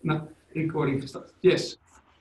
Nou, recording gestart. Yes.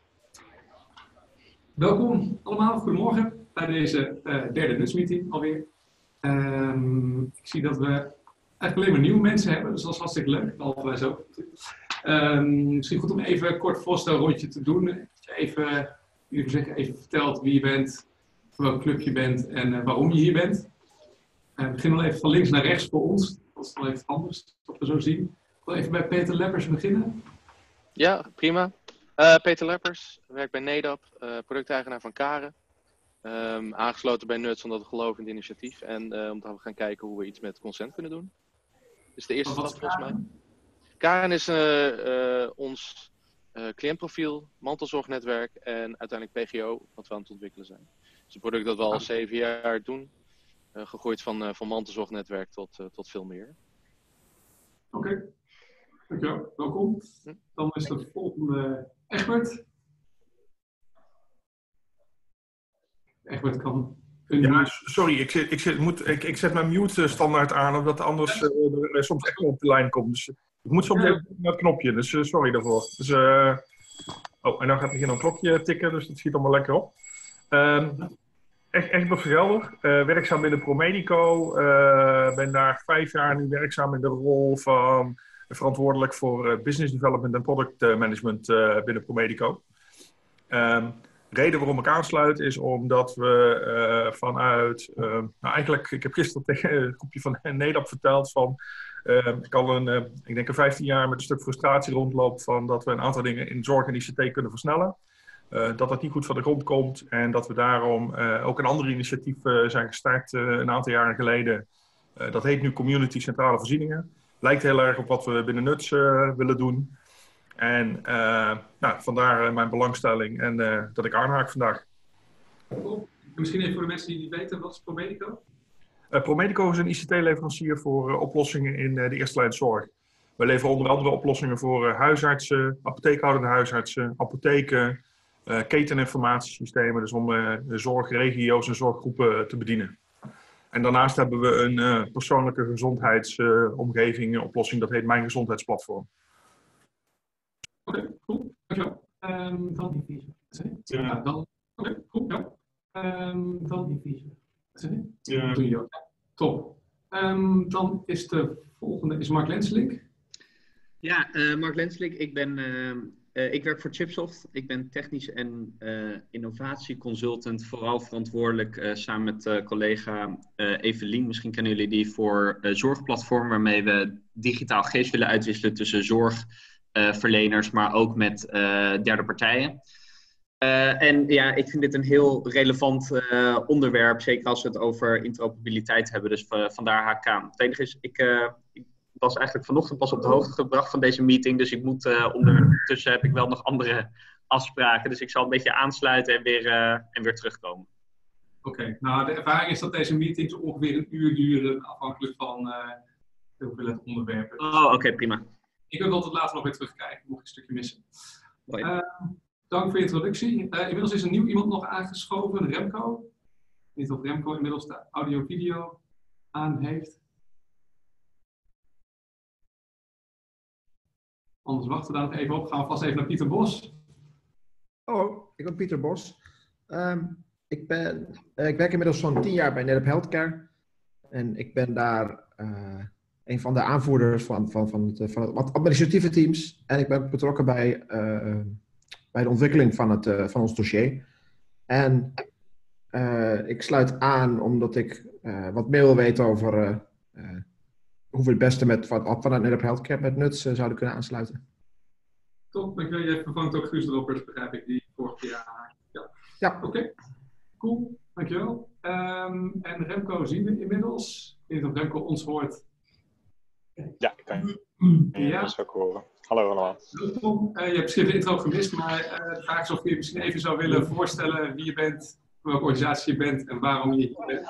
Welkom allemaal, goedemorgen bij deze derde nutsmeeting alweer. Ik zie dat we eigenlijk alleen maar nieuwe mensen hebben, dus dat is hartstikke leuk. Behalve wij zo. Misschien goed om even een kort voorstelrondje te doen. Even vertelt wie je bent, voor welk club je bent en waarom je hier bent. We beginnen wel even van links naar rechts voor ons. Dat is wel even anders, dat we zo zien. Ik wil even bij Peter Leppers beginnen. Ja, prima. Peter Leppers, werk bij NEDAP, producteigenaar van Karen. Aangesloten bij Nuts omdat we geloven in het initiatief en omdat we gaan kijken hoe we iets met consent kunnen doen. Dat is de eerste stap volgens mij. Karen is ons cliëntprofiel, mantelzorgnetwerk en uiteindelijk PGO wat we aan het ontwikkelen zijn. Het is een product dat we al 7 jaar doen, gegroeid van mantelzorgnetwerk tot veel meer. Oké. Dankjewel, welkom. Dan is de volgende Egbert. Egbert kan... Ja, sorry, ik zet mijn mute standaard aan, omdat anders er soms echt op de lijn komt. Dus ik moet zo meteen naar het knopje, dus sorry daarvoor. Dus, en dan gaat er een klokje tikken, dus dat schiet allemaal lekker op. Egbert Vergelder, werkzaam binnen ProMedico. Ben daar 5 jaar nu werkzaam in de rol van verantwoordelijk voor business development en product management binnen ProMedico. Reden waarom ik aansluit is omdat we vanuit... eigenlijk, ik heb gisteren tegen een groepje van NEDAP verteld van... ik al ik denk 15 jaar met een stuk frustratie rondloop van dat we een aantal dingen in zorg en ICT kunnen versnellen. Dat niet goed van de grond komt en dat we daarom ook een ander initiatief zijn gestart een aantal jaren geleden. Dat heet nu Community Centrale Voorzieningen. Lijkt heel erg op wat we binnen Nuts willen doen. En vandaar mijn belangstelling en dat ik aanhaak vandaag. Cool. Misschien even voor de mensen die niet weten, wat is ProMedico? ProMedico is een ICT-leverancier voor oplossingen in de eerste lijn zorg. We leveren onder andere oplossingen voor huisartsen, apotheekhoudende huisartsen, apotheken, keteninformatiesystemen, dus om de zorgregio's en zorggroepen te bedienen. En daarnaast hebben we een persoonlijke gezondheidsomgeving oplossing, dat heet Mijn Gezondheidsplatform. Oké, cool. Dankjewel. Dan Ja. Top. Dan is de volgende Mark Lenslink. Ja, Mark Lenslink. Ik werk voor Chipsoft. Ik ben technisch en innovatieconsultant, vooral verantwoordelijk samen met collega Evelien. Misschien kennen jullie die voor Zorgplatform, waarmee we digitaal gegevens willen uitwisselen tussen zorgverleners, maar ook met derde partijen. En ja, ik vind dit een heel relevant onderwerp, zeker als we het over interoperabiliteit hebben. Dus vandaar haak ik aan. Het enige is, ik was eigenlijk vanochtend pas op de hoogte gebracht van deze meeting. Dus ik moet ondertussen heb ik wel nog andere afspraken. Dus ik zal een beetje aansluiten en weer terugkomen. Oké, nou de ervaring is dat deze meetings ongeveer 1 uur duren, afhankelijk van de hoeveelheid onderwerpen. Oh, oké, prima. Ik wil altijd later nog weer terugkijken, mocht ik een stukje missen. Dank voor je introductie. Inmiddels is er nieuw iemand nog aangeschoven, Remco. Ik weet niet of Remco inmiddels de audio-video aan heeft. Anders wachten we daar nog even op. Gaan we vast even naar Pieter Bos. Hallo, ik ben Pieter Bos. Ik werk inmiddels zo'n 10 jaar bij NEDAP Healthcare. En ik ben daar een van de aanvoerders van wat administratieve teams. En ik ben betrokken bij de ontwikkeling van ons dossier. En ik sluit aan omdat ik wat meer wil weten over hoe we het beste vanuit NEDAP Healthcare met Nuts zouden kunnen aansluiten. Top, dankjewel. Je vervangt ook Guus Droppers, begrijp ik, die vorige keer aanhaakt. Ja. Oké. Cool, dankjewel. En Remco zien we inmiddels. Ik weet niet of Remco ons hoort. Ja, ik kan je ook horen. Hallo allemaal. Welkom. Je hebt misschien de intro gemist, maar de vraag is of je misschien even zou willen voorstellen wie je bent, welke organisatie je bent en waarom je hier bent.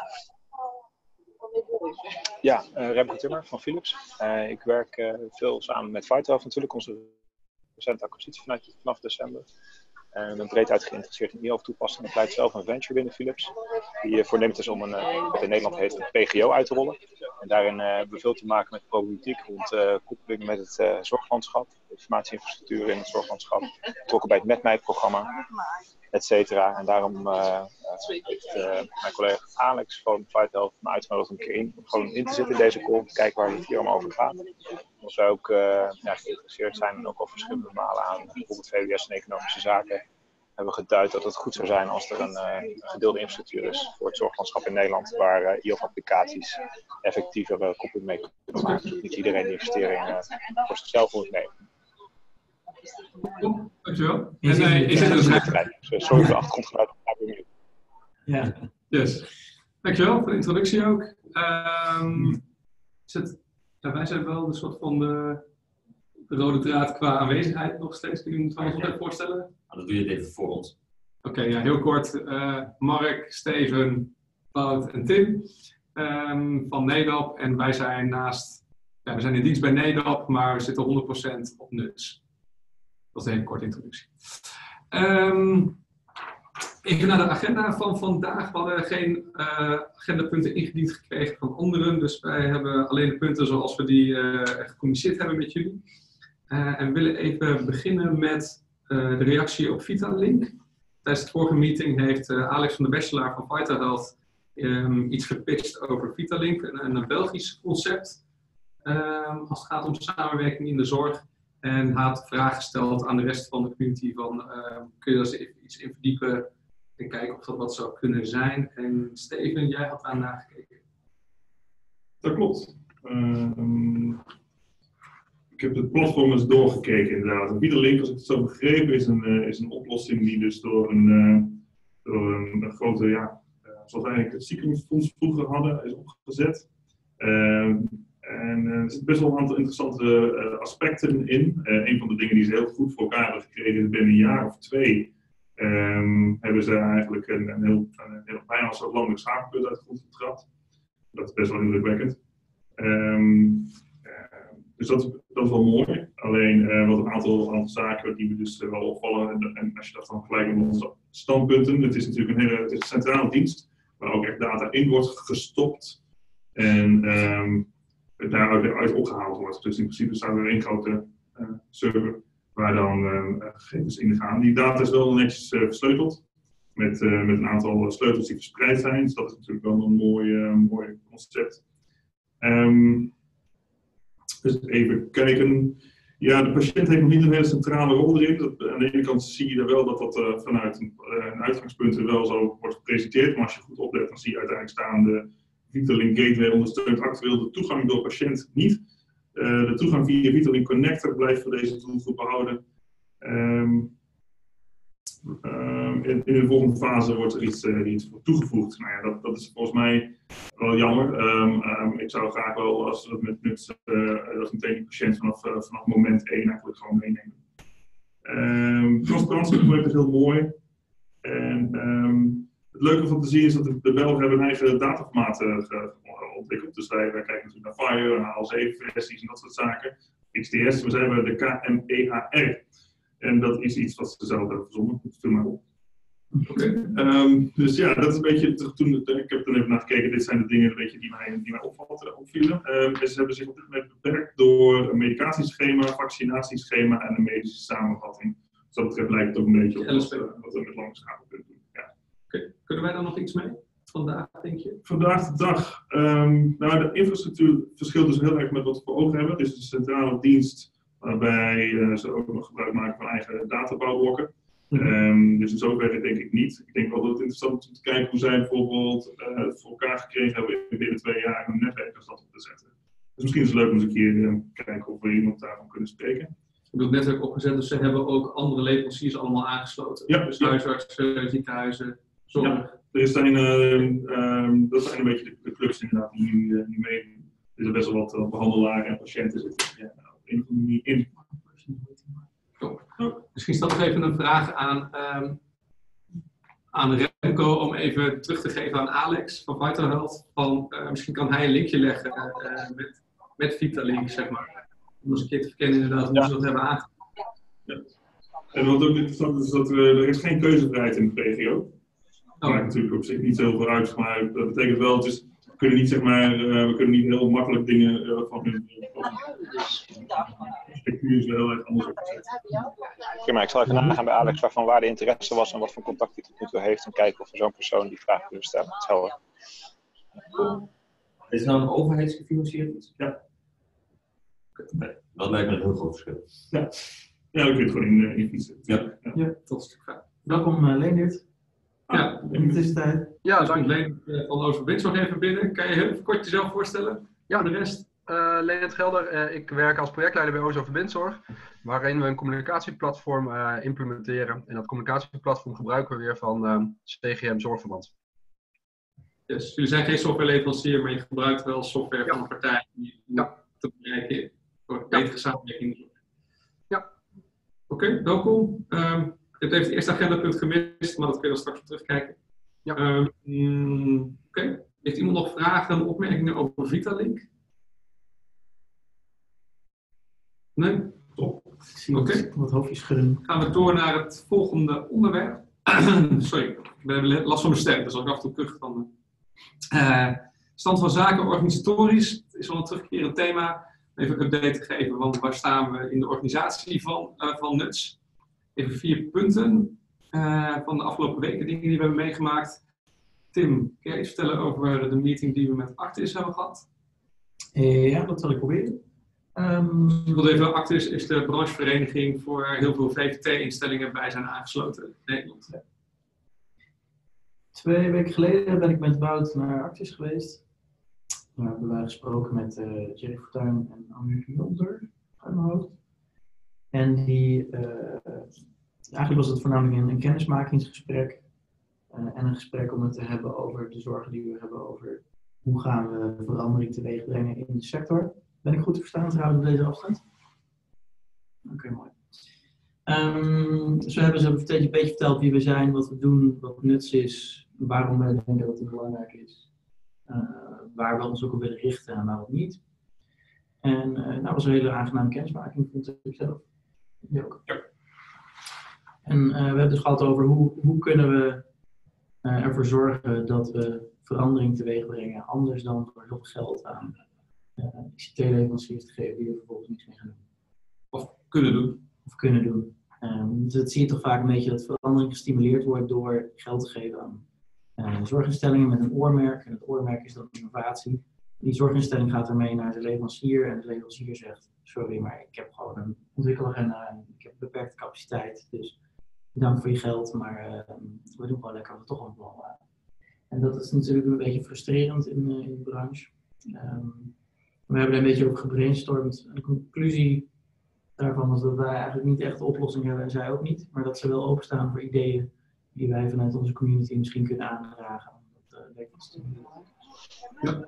Ja, Remco Timmer van Philips. Ik werk veel samen met Vitewell natuurlijk, onze recente acquisitie vanaf december. En ik ben breed uit geïnteresseerd in e-health-toepassingen. Ik leid zelf een venture binnen Philips. Die voorneemt is om wat in Nederland heet een PGO uit te rollen. En daarin hebben we veel te maken met problematiek rond koppeling met het zorglandschap. Informatieinfrastructuur in het zorglandschap. Betrokken bij het MedMij-programma, et cetera. En daarom heeft mijn collega Alex van Fight Health me uitgenodigd om een keer in te zitten in deze call. Te kijken waar het hier allemaal over gaat. Omdat wij ook geïnteresseerd zijn en ook al verschillende malen aan bijvoorbeeld VWS en economische zaken hebben geduid dat het goed zou zijn als er een gedeelde infrastructuur is voor het zorglandschap in Nederland, waar e-health-applicaties effectievere koppeling mee kunnen maken. Zodat niet iedereen die investering voor zichzelf moet nemen. Dankjewel. Sorry voor de achtergrondgeluid. Ja. Yes. Dankjewel voor de introductie ook. Wij zijn wel een soort van de rode draad qua aanwezigheid nog steeds. Kun je ons wel eens even voorstellen? Nou, dan doe je het even voor ons. Oké, ja, heel kort. Mark, Steven, Wout en Tim van NEDAP. En wij zijn we zijn in dienst bij NEDAP, maar we zitten 100% op NUTS. Dat is een hele korte introductie. Even naar de agenda van vandaag. We hadden geen agendapunten ingediend gekregen van anderen. Dus wij hebben alleen de punten zoals we die gecommuniceerd hebben met jullie. En we willen even beginnen met de reactie op Vitalink. Tijdens de vorige meeting heeft Alex van de Bachelor van Vital Health iets gepitcht over Vitalink. Een Belgisch concept als het gaat om samenwerking in de zorg. En had vragen gesteld aan de rest van de community van kun je daar eens even iets in verdiepen en kijken of dat wat zou kunnen zijn. En Steven, jij had daar naar gekeken. Dat klopt. Ik heb het platform eens doorgekeken inderdaad. Vitalink, als ik het zo begrepen, is een oplossing die dus door een grote, zoals eigenlijk het ziekenfonds vroeger hadden, is opgezet. En er zitten best wel een aantal interessante aspecten in. Een van de dingen die ze heel goed voor elkaar hebben gekregen is binnen een jaar of 2 hebben ze eigenlijk een heel bijna een soort landelijk schakelpunt uit de grond getrapt. Dat is best wel indrukwekkend. Dus dat is wel mooi. Alleen wat een aantal zaken die we dus wel opvallen. En als je dat dan vergelijkt met onze standpunten. Het is natuurlijk het is een centrale dienst waar ook echt data in wordt gestopt. En daaruit weer uit opgehaald wordt. Dus in principe staat er één grote server waar dan gegevens in gaan. Die data is wel netjes versleuteld. Met een aantal sleutels die verspreid zijn. Dus dat is natuurlijk wel een mooi concept. Dus even kijken. Ja, de patiënt heeft nog niet een hele centrale rol erin. Aan de ene kant zie je er wel dat vanuit een uitgangspunt wel zo wordt gepresenteerd. Maar als je goed oplet, dan zie je uiteindelijk staan de Vitalink Gateway ondersteunt actueel de toegang door patiënt niet. De toegang via Vitalink Connector blijft voor deze doelgroep behouden. In de volgende fase wordt er iets toegevoegd. Nou ja, dat is volgens mij wel jammer. Ik zou graag wel, als we dat met NUTS, dat meteen die patiënt vanaf moment 1 eigenlijk gewoon meenemen. Transparantieproject is heel mooi. En het leuke van te zien is dat de Belgen hebben een eigen dataformaat ontwikkeld. Dus wij kijken natuurlijk naar FHIR, naar AL7-versies en dat soort zaken. XDS, we hebben de KMEHR. En dat is iets wat ze zelf hebben verzonnen. Vul maar op. Dus ja, dat is een beetje. Ik heb er even naar gekeken. Dit zijn de dingen een beetje die mij opvielen. Ze hebben zich op dit moment beperkt door een medicatieschema, vaccinatieschema en een medische samenvatting. Dus dat betreft lijkt het ook een beetje op wat we met lange schakel kunnen doen. Ja. Kunnen wij daar nog iets mee? Vandaag, denk je? Vandaag de dag. De infrastructuur verschilt dus heel erg met wat we voor ogen hebben. Het is een centrale dienst waarbij ze ook nog gebruik maken van eigen databouwblokken. Dus in zoverre denk ik niet. Ik denk wel dat het interessant is om te kijken hoe zij bijvoorbeeld het voor elkaar gekregen hebben binnen 2 jaar een netwerk als dat op te zetten. Dus misschien is het leuk om eens een keer kijken of we iemand daarvan kunnen spreken. Je bedoelt netwerk opgezet, dus ze hebben ook andere leveranciers allemaal aangesloten. Ja, dus huisartsen, ziekenhuizen, zorg. Ja, dat zijn een beetje de clubs inderdaad die nu meedoen. Er is best wel wat behandelaren en patiënten zitten. Ja, in. Misschien staat nog even een vraag aan Remco om even terug te geven aan Alex van Vital Health. Misschien kan hij een linkje leggen met Vitalink, zeg maar. Om eens een keer te verkennen inderdaad hoe ze dat hebben aangepakt. Ja. En wat ook interessant is, dat er is geen keuzevrijheid in de PGO. Dat maakt natuurlijk op zich niet zoveel uit, maar dat betekent wel, we kunnen niet, zeg maar, we kunnen niet heel makkelijk dingen van hun structuur is wel heel erg anders opgezet. Prima, ik zal even nagaan bij Alex waar de interesse was en wat voor contact hij tot nu toe heeft en kijken of we zo'n persoon die vraag kunnen stellen. Dat is helder. Is het nou een overheidsgefinancierd iets? Ja. Nee, dat lijkt me een heel groot verschil. Ja, ja, ik vind het gewoon in fietsen. Ja. Ja, dat is natuurlijk fijn. Welkom Leendert. Ja, In de tussentijd. ja, dank Leendert van Overwinst nog even binnen. Kan je heel even kort jezelf voorstellen? Ja, de rest. Leendert Gelder, ik werk als projectleider bij OZO Verbindzorg, waarin we een communicatieplatform implementeren. En dat communicatieplatform gebruiken we weer van CGM Zorgverband. Dus jullie zijn geen softwareleverancier, maar je gebruikt wel software van een partij die te bereiken voor betere samenwerking. Ja. Oké, welkom. Je hebt even het eerste agendapunt gemist, maar dat kun je dan straks op terugkijken. Ja. Oké. Heeft iemand nog vragen en opmerkingen over Vitalink? Nee? Top. Ik zie wat hoofdjes schudden. Gaan we door naar het volgende onderwerp. Sorry, ik heb last van mijn stem, dus als ik af en toe kuch van. Stand van zaken organisatorisch. Het is wel een terugkerend thema. Even een update te geven, want waar staan we in de organisatie van NUTS? Even 4 punten van de afgelopen weken, dingen die we hebben meegemaakt. Tim, kun jij iets vertellen over de meeting die we met Actis hebben gehad? Ja, dat zal ik proberen. Ik wil even, Actis is de branchevereniging voor heel veel VVT-instellingen bij zijn aangesloten in Nederland. Ja. 2 weken geleden ben ik met Wout naar Actis geweest. Daar hebben wij gesproken met Jerry Fortuyn en Anne Mulder uit mijn hoofd. En eigenlijk was het voornamelijk een kennismakingsgesprek. En een gesprek om het te hebben over de zorgen die we hebben over hoe gaan we verandering teweeg brengen in de sector. Ben ik goed te verstaan trouwens op deze afstand? Oké, mooi. Zo hebben ze een beetje verteld wie we zijn, wat we doen, wat NUTS is, waarom wij denken dat het belangrijk is. Waar we ons ook op willen richten en waar ook niet. En dat was een hele aangename kennismaking, vond ik zelf. Ja, ook. Ja. En we hebben het dus gehad over hoe kunnen we ervoor zorgen dat we verandering teweeg brengen, anders dan door heel veel geld aan ICT-leveranciers te geven die er vervolgens niks mee gaan doen. Of kunnen doen. Dus dat zie je toch vaak een beetje dat verandering gestimuleerd wordt door geld te geven aan zorginstellingen met een oormerk. En het oormerk is dan innovatie. Die zorginstelling gaat ermee naar de leverancier en de leverancier zegt: sorry, maar ik heb gewoon een ontwikkelagenda en ik heb beperkte capaciteit. Dus bedankt voor je geld, maar we doen gewoon lekker wat we toch een plan hebben. En dat is natuurlijk een beetje frustrerend in de branche. We hebben er een beetje over gebrainstormd. En de conclusie daarvan was dat wij eigenlijk niet echt de oplossing hebben en zij ook niet. Maar dat ze wel openstaan voor ideeën die wij vanuit onze community misschien kunnen aandragen. Ja.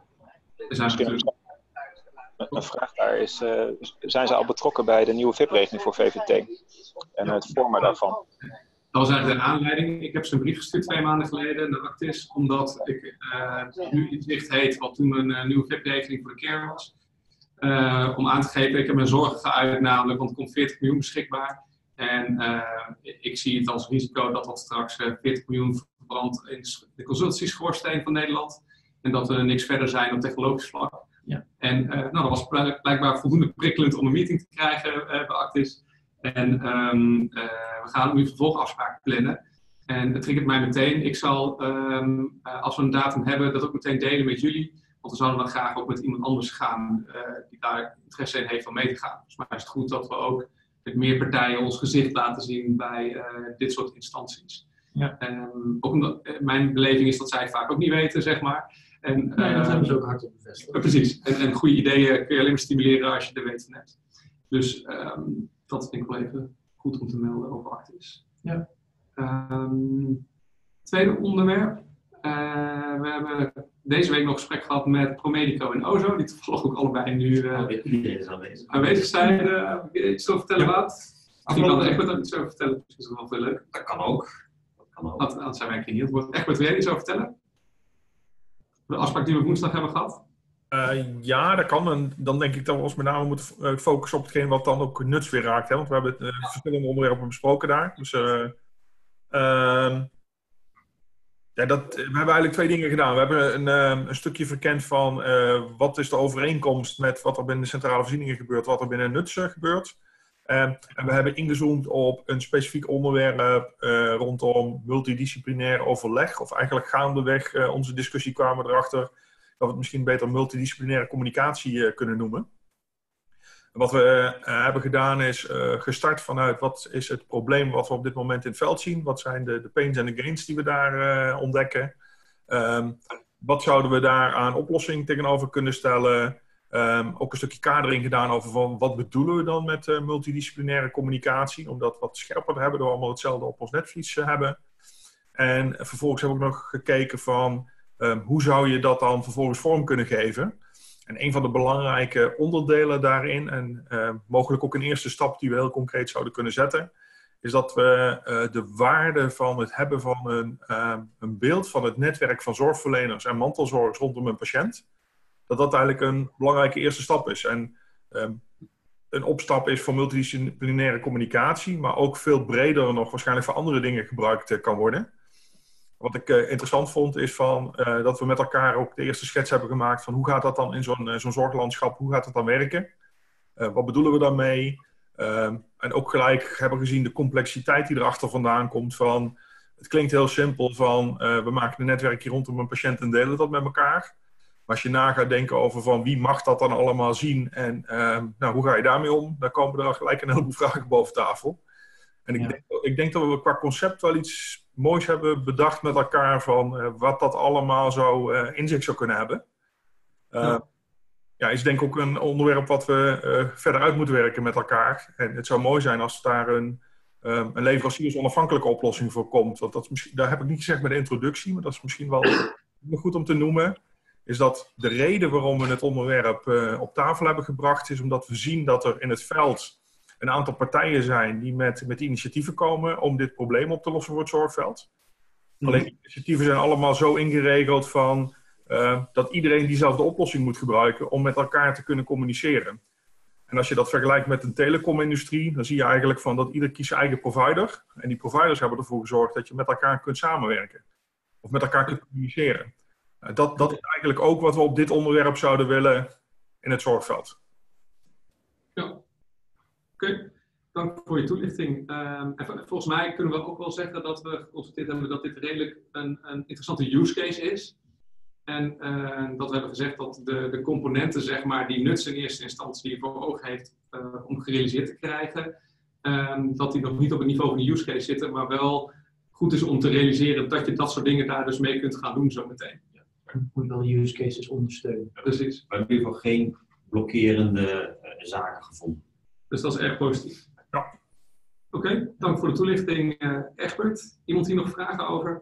Een vraag daar is, zijn ze al betrokken bij de nieuwe VIP-regeling voor VVT en het vormen daarvan? Dat was eigenlijk de aanleiding. Ik heb ze een brief gestuurd 2 maanden geleden naar Actis, omdat ik nu Inzicht heet, wat toen een nieuwe VIP-regeling voor de care was. Om aan te geven, ik heb mijn zorgen geuit namelijk, want er komt 40 miljoen beschikbaar. En ik zie het als risico dat dat straks 40 miljoen verbrandt in de consultancy-schoorsteen van Nederland. En dat we niks verder zijn op technologisch vlak. Ja. En dat was blijkbaar voldoende prikkelend om een meeting te krijgen bij Actis. En we gaan nu vervolgafspraken plannen. En het triggert mij meteen. Ik zal, als we een datum hebben, dat ook meteen delen met jullie. Want we zouden dan graag ook met iemand anders gaan die daar interesse in heeft om mee te gaan. Dus maar is het goed dat we ook met meer partijen ons gezicht laten zien bij dit soort instanties. Ja. Ook omdat mijn beleving is dat zij het vaak ook niet weten, zeg maar. En, nee, dat hebben ze ook hard op bevestigd. Precies. En goede ideeën kun je alleen maar stimuleren als je er weten hebt. Dus dat vind ik wel even goed om te melden over Actis. Ja. Tweede onderwerp. We hebben deze week nog een gesprek gehad met Promedico en OZO, die toevallig ook allebei nu aanwezig zijn. Iets te vertellen wat? Ik kan er Egbert ook iets over vertellen, dus dat is wel veel leuk. Dat kan ook. Dat zijn wij hier. Egbert, wil jij iets over vertellen? De afspraak die we woensdag hebben gehad? Ja, dat kan. En dan denk ik dat we ons met name moeten focussen op hetgeen wat dan ook nuts weer raakt. Hè? Want we hebben verschillende onderwerpen besproken daar. Dus ja, we hebben eigenlijk 2 dingen gedaan. We hebben een stukje verkend van wat is de overeenkomst met wat er binnen de centrale voorzieningen gebeurt, wat er binnen nuts gebeurt. En we hebben ingezoomd op een specifiek onderwerp rondom multidisciplinair overleg. Of eigenlijk gaandeweg onze discussie kwamen we erachter dat we het misschien beter multidisciplinaire communicatie kunnen noemen. En wat we hebben gedaan is gestart vanuit wat is het probleem wat we op dit moment in het veld zien. Wat zijn de pains en de gains die we daar ontdekken. Wat zouden we daar aan oplossing tegenover kunnen stellen. Ook een stukje kadering gedaan over van wat bedoelen we dan met multidisciplinaire communicatie. Om dat wat scherper te hebben, door allemaal hetzelfde op ons netvlies hebben. En vervolgens hebben we ook nog gekeken van hoe zou je dat dan vervolgens vorm kunnen geven. En een van de belangrijke onderdelen daarin, en mogelijk ook een eerste stap die we heel concreet zouden kunnen zetten, is dat we de waarde van het hebben van een beeld van het netwerk van zorgverleners en mantelzorgers rondom een patiënt, dat eigenlijk een belangrijke eerste stap is. En een opstap is voor multidisciplinaire communicatie, maar ook veel breder nog waarschijnlijk voor andere dingen gebruikt kan worden. Wat ik interessant vond is dat we met elkaar ook de eerste schets hebben gemaakt van hoe gaat dat dan in zo'n zorglandschap, hoe gaat dat dan werken? Wat bedoelen we daarmee? En ook gelijk hebben gezien de complexiteit die erachter vandaan komt van, het klinkt heel simpel van we maken een netwerkje rondom een patiënt en delen dat met elkaar. Maar als je na gaat denken over van wie mag dat dan allemaal zien en hoe ga je daarmee om, dan komen er gelijk een heleboel vragen boven tafel. En ik denk dat we qua concept wel iets moois hebben bedacht met elkaar van wat dat allemaal zo in zich zou kunnen hebben. Is denk ik ook een onderwerp wat we verder uit moeten werken met elkaar. En het zou mooi zijn als daar een leveranciersonafhankelijke oplossing voor komt. Want daar heb ik niet gezegd bij de introductie, maar dat is misschien wel goed om te noemen. Is dat de reden waarom we het onderwerp op tafel hebben gebracht, is omdat we zien dat er in het veld een aantal partijen zijn die met initiatieven komen om dit probleem op te lossen voor het zorgveld. Alleen die initiatieven zijn allemaal zo ingeregeld van dat iedereen diezelfde oplossing moet gebruiken om met elkaar te kunnen communiceren. En als je dat vergelijkt met een telecomindustrie, dan zie je eigenlijk van dat ieder kiest zijn eigen provider. En die providers hebben ervoor gezorgd dat je met elkaar kunt samenwerken. Of met elkaar kunt communiceren. Dat is eigenlijk ook wat we op dit onderwerp zouden willen in het zorgveld. Ja. Oké, dank voor je toelichting. En volgens mij kunnen we ook wel zeggen dat we geconstateerd hebben dat dit redelijk een interessante use case is. En dat we hebben gezegd dat de componenten, zeg maar, die nuts in eerste instantie voor ogen heeft om gerealiseerd te krijgen, dat die nog niet op het niveau van de use case zitten, maar wel goed is om te realiseren dat je dat soort dingen daar dus mee kunt gaan doen zometeen. Ja. Je moet wel use cases ondersteunen. Ja, precies. Maar in ieder geval geen blokkerende zaken gevonden. Dus dat is erg positief. Ja. Oké, dank voor de toelichting, Egbert. Iemand hier nog vragen over?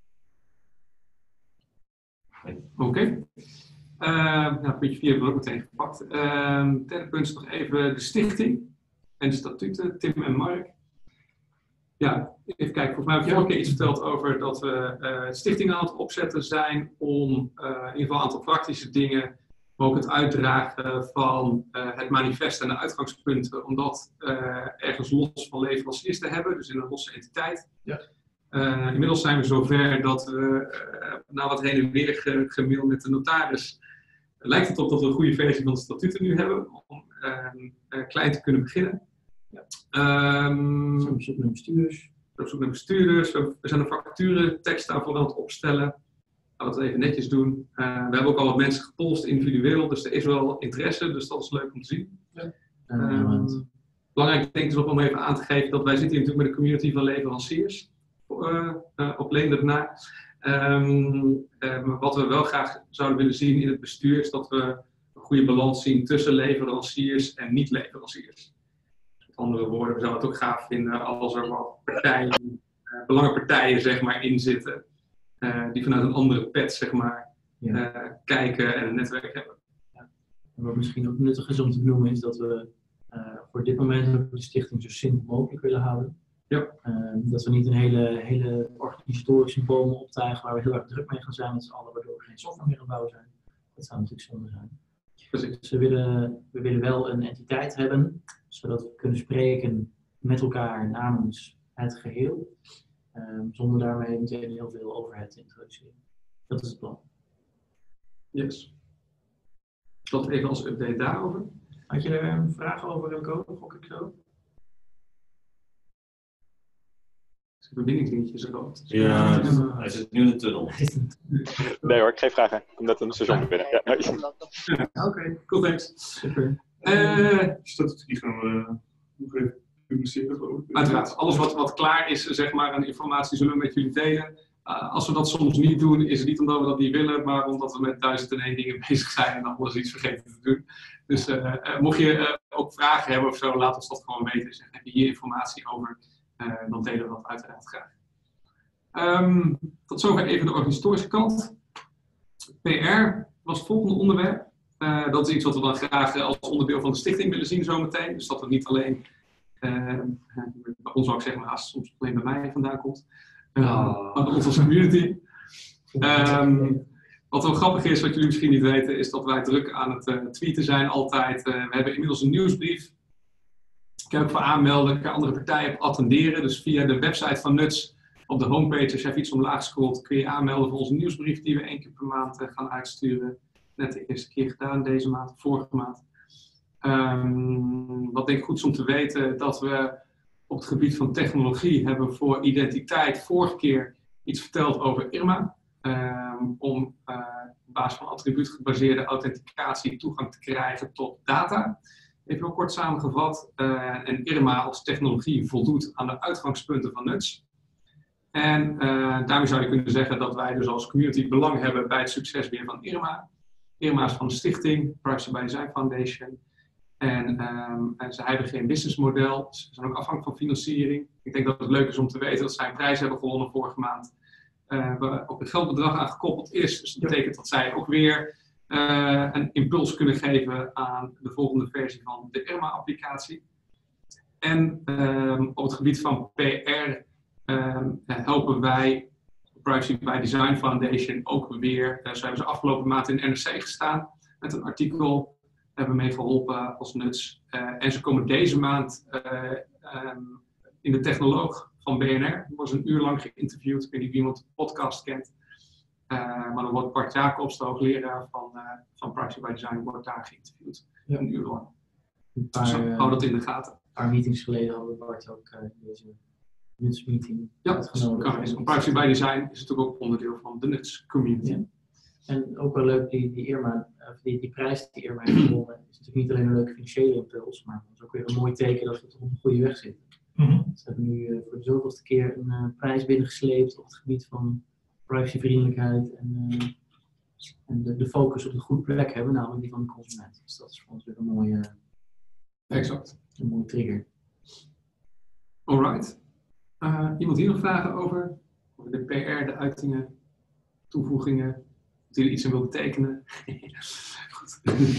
Oké. Puntje 4 hebben we ook meteen gepakt. Derde punt is nog even de stichting en de statuten, Tim en Mark. Ja, even kijken. Volgens mij heb ik vorige keer iets verteld over dat we stichtingen aan het opzetten zijn om in ieder geval een aantal praktische dingen, maar ook het uitdragen van het manifest en de uitgangspunten, om dat ergens los van leveranciers te hebben, dus in een losse entiteit. Ja. Inmiddels zijn we zover dat we na wat heen en weer gemail met de notaris, lijkt het op dat we een goede versie van de statuten nu hebben om klein te kunnen beginnen. Ja. We zijn op zoek naar bestuurders. We zijn een vacaturetekst daarvoor aan het opstellen. Laten we het even netjes doen. We hebben ook al wat mensen gepolst individueel, dus er is wel interesse, dus dat is leuk om te zien. Ja. Belangrijk denk ik is om even aan te geven dat wij zitten hier natuurlijk met een community van leveranciers. Op Leen daarna. Wat we wel graag zouden willen zien in het bestuur is dat we een goede balans zien tussen leveranciers en niet-leveranciers. Met andere woorden, we zouden het ook gaaf vinden als er wat partijen, belangenpartijen zeg maar, in zitten. Die vanuit een andere pet zeg maar, kijken en een netwerk hebben. Ja. En wat misschien ook nuttig is om te benoemen is dat we voor dit moment de stichting zo simpel mogelijk willen houden. Ja. Dat we niet een hele organisatorische bomen optuigen waar we heel erg druk mee gaan zijn met z'n allen, waardoor we geen software meer aan bouwen zijn. Dat zou natuurlijk zonde zijn. Precies. Dus we willen wel een entiteit hebben, zodat we kunnen spreken met elkaar namens het geheel, zonder daarmee meteen heel veel overhead te introduceren. Dat is het plan. Yes. Dat even als update daarover. Had je er een vraag over, Remco? Gok ik zo? Zijn verbindingsdingetjes erop. Ja, hij zit nu in de tunnel. Nee hoor, ik geef vragen. Ik kom net een station binnen. Ja. Oké, cool, thanks. Super. Die gaan we nog even publiceren, geloof ik. Uiteraard, alles wat klaar is, zeg maar, aan informatie zullen we met jullie delen. Als we dat soms niet doen, is het niet omdat we dat niet willen, maar omdat we met 1001 dingen bezig zijn en dan alles iets vergeten te doen. Dus mocht je ook vragen hebben of zo, laat ons dat gewoon weten. Dus heb je hier informatie over, dan delen we dat uiteraard graag. Tot zover even de organisatorische kant. PR was het volgende onderwerp. Dat is iets wat we dan graag als onderdeel van de stichting willen zien zometeen. Dus dat het niet alleen, bij ons zou ik zeggen, maar soms alleen bij mij vandaan komt. Maar bij ons als community. Wat wel grappig is, wat jullie misschien niet weten, is dat wij druk aan het tweeten zijn altijd. We hebben inmiddels een nieuwsbrief. Kan je ook voor aanmelden, kan andere partijen op attenderen. Dus via de website van Nuts op de homepage, als je even iets omlaag scrolt, kun je aanmelden voor onze nieuwsbrief die we 1 keer per maand gaan uitsturen. Net de eerste keer gedaan deze maand, vorige maand. Wat denk ik goed is om te weten, dat we op het gebied van technologie hebben voor identiteit vorige keer iets verteld over IRMA. Om op basis van attribuutgebaseerde authenticatie toegang te krijgen tot data. Even heel kort samengevat. En IRMA als technologie voldoet aan de uitgangspunten van Nuts. En daarmee zou je kunnen zeggen dat wij dus als community belang hebben bij het succes weer van IRMA. IRMA is van de stichting, Privacy by Design Foundation. En ze hebben geen businessmodel. Ze zijn ook afhankelijk van financiering. Ik denk dat het leuk is om te weten dat zij een prijs hebben gewonnen vorige maand. Waar ook een geldbedrag aan gekoppeld is. Dus dat betekent dat zij ook weer een impuls kunnen geven aan de volgende versie van de IRMA-applicatie. En op het gebied van PR helpen wij Privacy by Design Foundation ook weer. Zo hebben ze afgelopen maand in NRC gestaan met een artikel. Hebben meegeholpen als Nuts. En ze komen deze maand in de Technoloog van BNR. Er was een uur lang geïnterviewd. Ik weet niet wie iemand de podcast kent. Maar dan wordt Bart Jacobs, de hoogleraar van Privacy by Design, wordt daar geïnterviewd. Ja. Een uur lang. Dus hou dat in de gaten. Een paar meetings geleden hadden we Bart ook deze Nuts meeting uitgenodigd. Privacy by Design is natuurlijk ook onderdeel van de Nuts community. Ja. En ook wel leuk, die IRMA, die prijs die IRMA heeft gewonnen, is natuurlijk niet alleen een leuke financiële impuls, maar het is ook weer een mooi teken dat we toch op een goede weg zitten. Ze hebben nu voor de zoveelste keer een prijs binnengesleept op het gebied van privacyvriendelijkheid en de focus op de goede plek hebben, namelijk die van de consument. Dus dat is voor ons weer een mooie, een mooie trigger. Alright. Iemand hier nog vragen over de PR, de uitingen, toevoegingen? Dat jullie iets aan wil betekenen. Goed.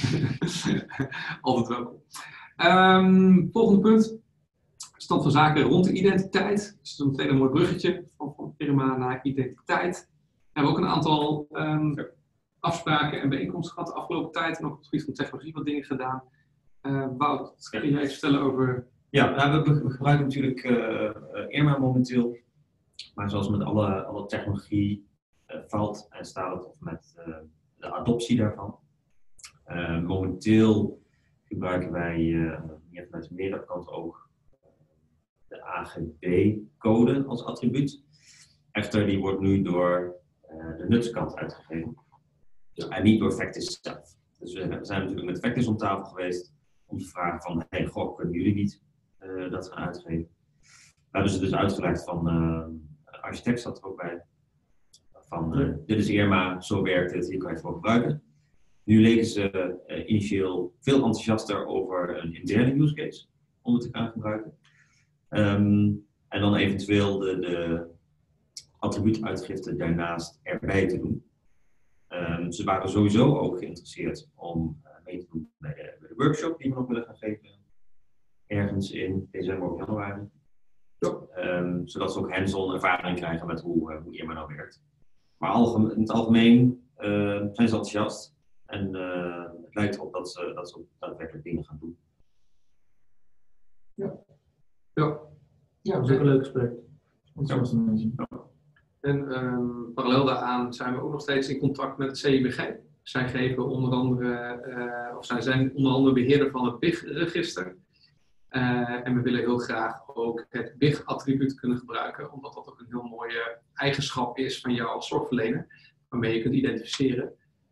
Altijd welkom. Volgende punt. Stand van zaken rond de identiteit. Dus dat is meteen een mooi bruggetje van IRMA naar identiteit. We hebben ook een aantal afspraken en bijeenkomsten gehad de afgelopen tijd. En ook op het gebied van technologie wat dingen gedaan. Wout, kun jij iets vertellen over... Ja, we gebruiken natuurlijk IRMA momenteel. Maar zoals met alle technologie valt en staat het of met de adoptie daarvan. Momenteel gebruiken wij hier vanuit de meerderkant ook de AGB-code als attribuut. Echter, die wordt nu door de Nuts-kant uitgegeven. En niet door Factis zelf. Dus we zijn natuurlijk met Factis om tafel geweest om te vragen van, hey, kunnen jullie niet dat gaan uitgeven? We hebben ze dus uitgelegd van, architect zat er ook bij. Van, dit is IRMA, zo werkt het, hier kan je het voor gebruiken. Nu leken ze initieel veel enthousiaster over een interne use case om het te gaan gebruiken. En dan eventueel de attribuutuitgifte daarnaast erbij te doen. Ze waren sowieso ook geïnteresseerd om mee te doen bij de workshop die we nog willen gaan geven. Ergens in december of januari. Zodat ze ook hands-on ervaring krijgen met hoe IRMA nou werkt. Maar in het algemeen zijn ze enthousiast. En het lijkt erop dat ze ook daadwerkelijk dingen gaan doen. Ja. Ja, dat is ook een leuk gesprek. En parallel daaraan zijn we ook nog steeds in contact met het CIBG. Zij geven onder andere, zij zijn onder andere beheerder van het BIG-register. En we willen heel graag ook het BIG-attribuut kunnen gebruiken, omdat dat ook een heel mooie eigenschap is van jou als zorgverlener, waarmee je kunt identificeren.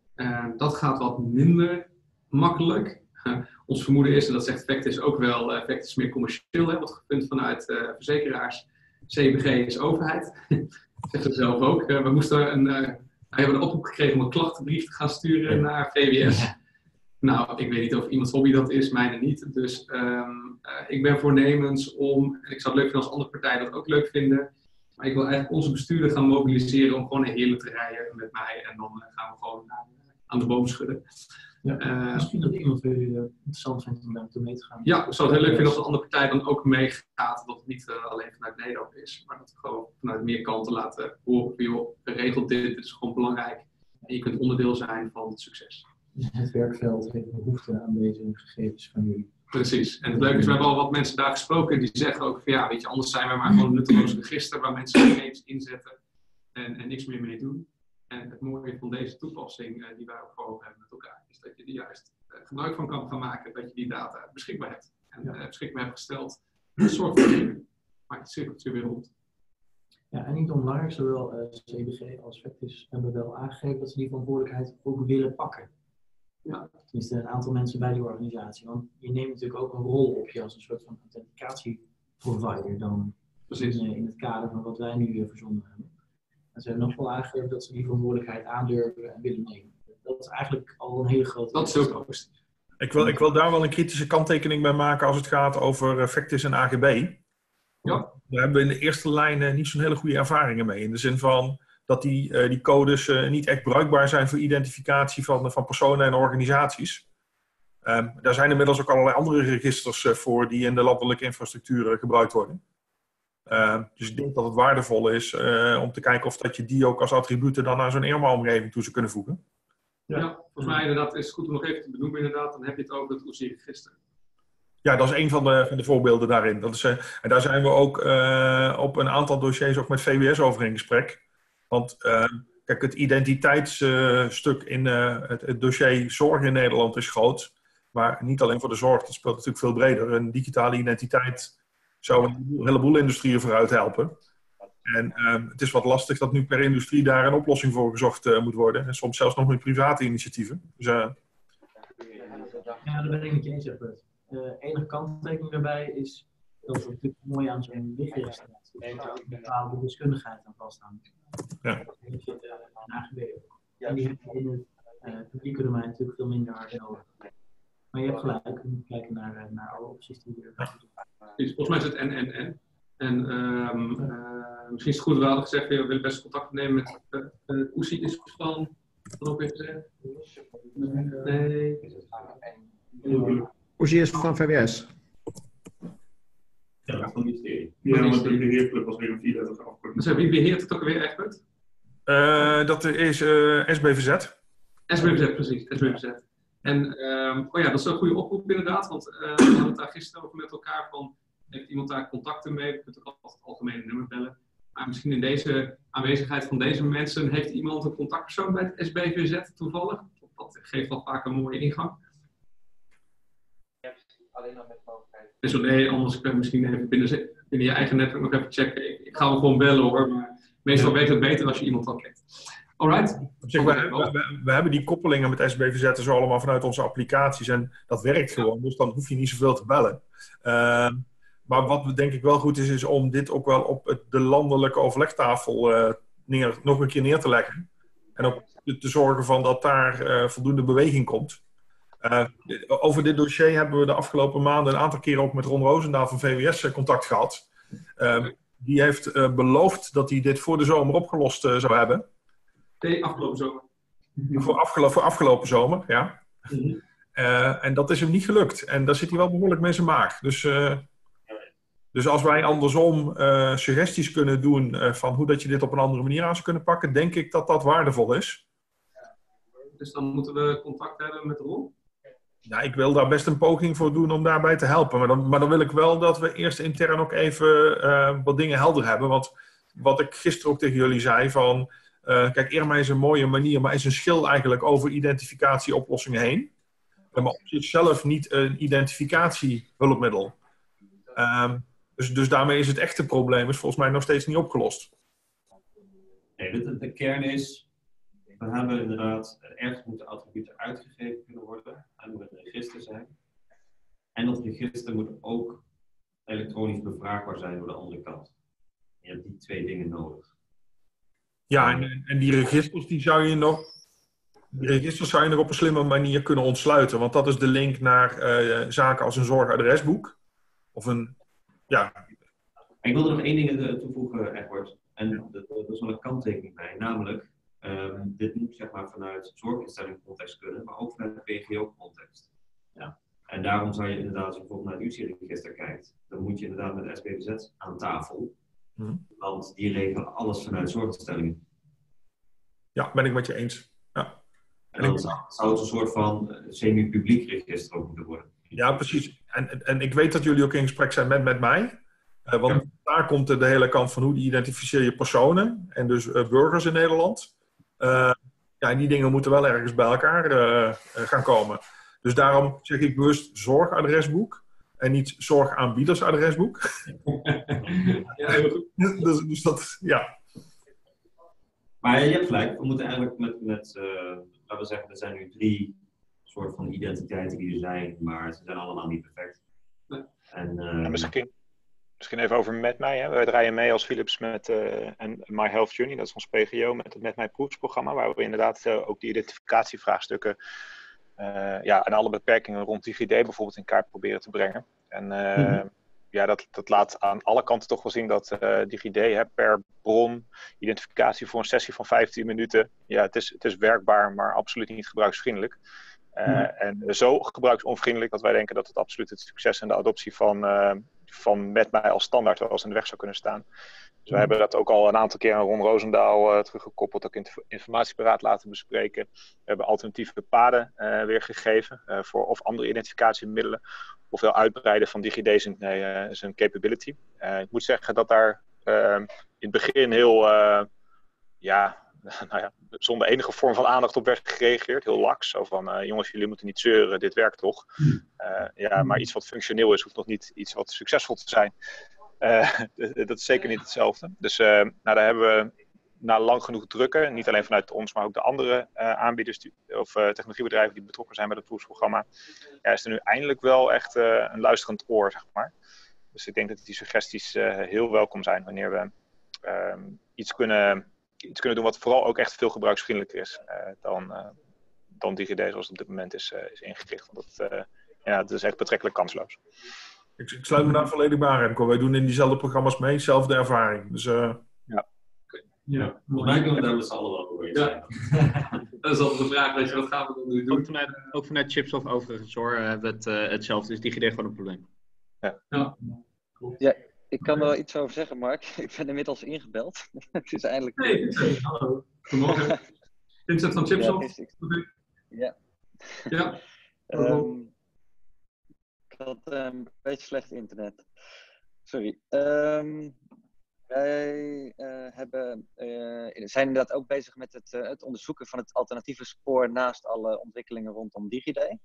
Dat gaat wat minder makkelijk. Ons vermoeden is, en dat zegt Vectis ook wel, Vectis is meer commercieel, wordt gepund vanuit verzekeraars. CIBG is overheid. Dat zeggen ze zelf ook. We hebben een oproep gekregen om een klachtenbrief te gaan sturen naar VWS. Ja. Nou, ik weet niet of iemands hobby dat is, mijne niet. Dus ik ben voornemens om, en ik zou het leuk vinden als andere partijen dat ook leuk vinden, maar ik wil eigenlijk onze bestuurder gaan mobiliseren om gewoon naar Heerlen te rijden met mij. En dan gaan we gewoon aan de boom schudden. Ja, misschien dat iemand voor jullie interessant vindt om daar toe mee te gaan. Ja, ik zou het heel leuk vinden als de andere partij dan ook meegaat. Dat het niet alleen vanuit Nederland is, maar dat we gewoon vanuit meer kanten laten horen. Joh, geregeld dit is gewoon belangrijk. En je kunt onderdeel zijn van het succes. Dus het werkveld heeft behoefte aan deze gegevens van jullie. Precies. En het leuke is, we hebben al wat mensen daar gesproken die zeggen ook van ja, weet je, anders zijn we maar gewoon een nutteloos register waar mensen gegevens inzetten en niks meer mee doen. En het mooie van deze toepassing die wij ook voor ogen hebben met elkaar, is dat je er juist gebruik van kan gaan maken, dat je die data beschikbaar hebt. En beschikbaar hebt gesteld voor de zorgverlener. Maakt het cirkeltje weer rond. Ja, en niet onbelangrijk, zowel CBG als Vectis hebben wel aangegeven dat ze die verantwoordelijkheid ook willen pakken. Ja. Tenminste, een aantal mensen bij die organisatie. Want je neemt natuurlijk ook een rol op je als een soort van authenticatieprovider dan in het kader van wat wij nu verzonnen hebben. En ze hebben nog wel aangegeven dat ze die verantwoordelijkheid aandurven en willen nemen. Dat is eigenlijk al een hele grote... Dat is ook positief. Ik wil daar wel een kritische kanttekening bij maken als het gaat over Vectis en AGB. Ja. Daar hebben we in de eerste lijn niet zo'n hele goede ervaringen mee. In de zin van dat die codes niet echt bruikbaar zijn voor identificatie van personen en organisaties. Daar zijn inmiddels ook allerlei andere registers voor die in de landelijke infrastructuur gebruikt worden. Dus ik denk dat het waardevol is om te kijken of dat je die ook als attributen dan naar zo'n ERMA-omgeving toe zou kunnen voegen. Ja, volgens mij inderdaad is het goed om nog even te benoemen inderdaad. Dan heb je het over het OESI-register. Ja, dat is een van de voorbeelden daarin. Dat is, en daar zijn we ook op een aantal dossiers ook met VWS over in gesprek. Want kijk, het identiteitsstuk in het dossier zorg in Nederland is groot. Maar niet alleen voor de zorg, dat speelt natuurlijk veel breder. Een digitale identiteit zou een heleboel industrieën vooruit helpen. En het is wat lastig dat nu per industrie daar een oplossing voor gezocht moet worden. En soms zelfs nog met private initiatieven. Dus, ja, daar ben ik met je eens. Enige kanttekening daarbij is dat het natuurlijk mooi aan zo'n lichtregister is. Dat er ook een bepaalde deskundigheid aan vasthangt. Ja. En zit een AGB ook. En die heb je in het publieke domein natuurlijk veel minder hard nodig. Maar je hebt gelijk, we moeten kijken naar alle opties die er zijn. Volgens mij is het en. En misschien is het goed, we hadden gezegd, we willen best contact nemen met OESI is van, wat ook even zeggen? Nee. OESI is van VWS. Ja, van het ministerie. Ja, want de beheerclub was weer een 4-letterige afkorting. Dus wie beheert het ook weer echt goed? Dat is SBVZ. SBVZ, precies. SBVZ. En dat is een goede oproep inderdaad, want we hadden het daar gisteren over met elkaar van, heeft iemand daar contacten mee? We kunnen ook altijd het algemene nummer bellen. Maar misschien in deze aanwezigheid van deze mensen heeft iemand een contactpersoon bij het SBVZ toevallig. Dat geeft al vaak een mooie ingang. Alleen nog met mogelijkheid. Dus nee, anders kun je misschien even binnen je eigen netwerk nog even checken. Ik ga hem gewoon bellen hoor, maar meestal weet het beter als je iemand al kent. Alright. We hebben die koppelingen met SBVZ zo allemaal vanuit onze applicaties en dat werkt gewoon, dus dan hoef je niet zoveel te bellen. Maar wat denk ik wel goed is om dit ook wel op de landelijke overlegtafel nog een keer neer te leggen. En ook te zorgen van dat daar voldoende beweging komt. Over dit dossier hebben we de afgelopen maanden een aantal keren ook met Ron Roosendaal van VWS contact gehad. Die heeft beloofd dat hij dit voor de zomer opgelost zou hebben. Nee, afgelopen zomer. Voor afgelopen zomer, ja. Mm-hmm. En dat is hem niet gelukt. En daar zit hij wel behoorlijk mee zijn maag. Dus als wij andersom suggesties kunnen doen van hoe dat je dit op een andere manier aan zou kunnen pakken, denk ik dat dat waardevol is. Dus dan moeten we contact hebben met Ron. Ja, ik wil daar best een poging voor doen om daarbij te helpen. Maar dan wil ik wel dat we eerst intern ook even wat dingen helder hebben. Want wat ik gisteren ook tegen jullie zei van... kijk, Irma is een mooie manier, maar is een schil eigenlijk over identificatieoplossingen heen. Maar op zichzelf niet een identificatiehulpmiddel. Dus daarmee is het echte probleem volgens mij nog steeds niet opgelost. Nee, de kern is, we hebben inderdaad, ergens moeten attributen uitgegeven kunnen worden. Er moet een register zijn. En dat register moet ook elektronisch bevraagbaar zijn door de andere kant. Je hebt die twee dingen nodig. Ja, en die registers die zou je nog op een slimme manier kunnen ontsluiten. Want dat is de link naar zaken als een zorgadresboek. Of een, ja. Ik wil er nog één ding toevoegen, Edward. En dat is wel een kanttekening bij. Namelijk, dit moet zeg maar vanuit zorginstelling-context kunnen, maar ook vanuit PGO-context. Ja. En daarom zou je inderdaad, als je bijvoorbeeld naar het UCI-register kijkt, dan moet je inderdaad met SBVZ aan tafel. Want die regelen alles vanuit zorginstellingen. Ja, ben ik met je eens. Ja. En dan zou het een soort van semi-publiek register ook moeten worden. Ja, precies. En ik weet dat jullie ook in gesprek zijn met mij. Want daar komt de hele kant van hoe identificeer je personen. En dus burgers in Nederland. En die dingen moeten wel ergens bij elkaar gaan komen. Dus daarom zeg ik bewust zorgadresboek. En niet zorgaanbiedersadresboek. Ja, heel goed. Dus dat, ja. Maar je hebt gelijk. We moeten eigenlijk laten we zeggen, er zijn nu 3 soort van identiteiten die er zijn. Maar ze zijn allemaal niet perfect. En, Misschien even over Met Mij. Hè. Wij draaien mee als Philips met My Health Journey. Dat is ons PGO met het Met Mij proefsprogramma. Waar we inderdaad ook die identificatievraagstukken en alle beperkingen rond DigiD bijvoorbeeld in kaart proberen te brengen. En dat laat aan alle kanten toch wel zien dat DigiD per bron identificatie voor een sessie van 15 minuten. Ja, het is werkbaar, maar absoluut niet gebruiksvriendelijk. En zo gebruiksonvriendelijk dat wij denken dat het absoluut het succes en de adoptie van Met Mij als standaard wel eens in de weg zou kunnen staan. Dus we hebben dat ook al een aantal keer aan Ron Roosendaal teruggekoppeld, ook in het informatieberaad laten bespreken. We hebben alternatieve paden weergegeven voor of andere identificatiemiddelen, ofwel uitbreiden van DigiD zijn capability. Ik moet zeggen dat daar in het begin heel zonder enige vorm van aandacht op werd gereageerd. Heel laks. Zo van, jongens, jullie moeten niet zeuren, dit werkt toch. Maar iets wat functioneel is, hoeft nog niet iets wat succesvol te zijn. Dat is zeker niet hetzelfde. Dus daar hebben we na lang genoeg drukken, niet alleen vanuit ons, maar ook de andere aanbieders of technologiebedrijven die betrokken zijn bij het proefprogramma, is er nu eindelijk wel echt een luisterend oor, zeg maar. Dus ik denk dat die suggesties heel welkom zijn wanneer we iets kunnen doen wat vooral ook echt veel gebruiksvriendelijker is dan DigiD zoals het op dit moment is ingericht. Want dat is echt betrekkelijk kansloos. Ik sluit me daar volledig bij aan, Remco. Wij doen in diezelfde programma's mee, zelfde ervaring. Dus, Ja, volgens mij kunnen we daar met z'n allen wel over zijn. Dat is altijd de vraag, weet je, wat gaan we dan nu doen? Ook vanuit Chipsoft overigens hoor, hebben we hetzelfde. Dus DigiD gewoon een probleem. Ja, ik kan er wel iets over zeggen, Mark. Ik ben inmiddels ingebeld. Het is eindelijk... Hey, hallo. Goedemorgen. Vincent van Chipsoft. Ja. Ik had een beetje slecht internet. Sorry. Wij zijn inderdaad ook bezig met het onderzoeken van het alternatieve spoor naast alle ontwikkelingen rondom DigiD.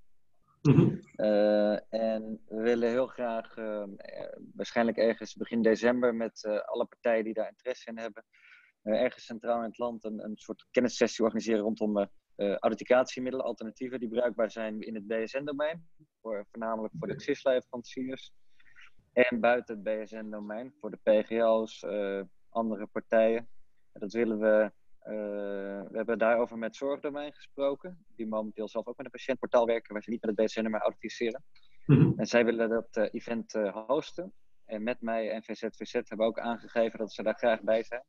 En we willen heel graag, waarschijnlijk ergens begin december, met alle partijen die daar interesse in hebben, ergens centraal in het land een soort kennissessie organiseren rondom authenticatiemiddelen, alternatieven die bruikbaar zijn in het BSN-domein, voornamelijk voor de CIS-leveranciers. En buiten het BSN-domein, voor de PGO's, andere partijen. Dat willen we hebben daarover met Zorgdomein gesproken, die momenteel zelf ook met een patiëntportaal werken, waar ze niet met het BSN maar authenticeren. En zij willen dat event hosten. En Met Mij en VZVZ hebben ook aangegeven dat ze daar graag bij zijn.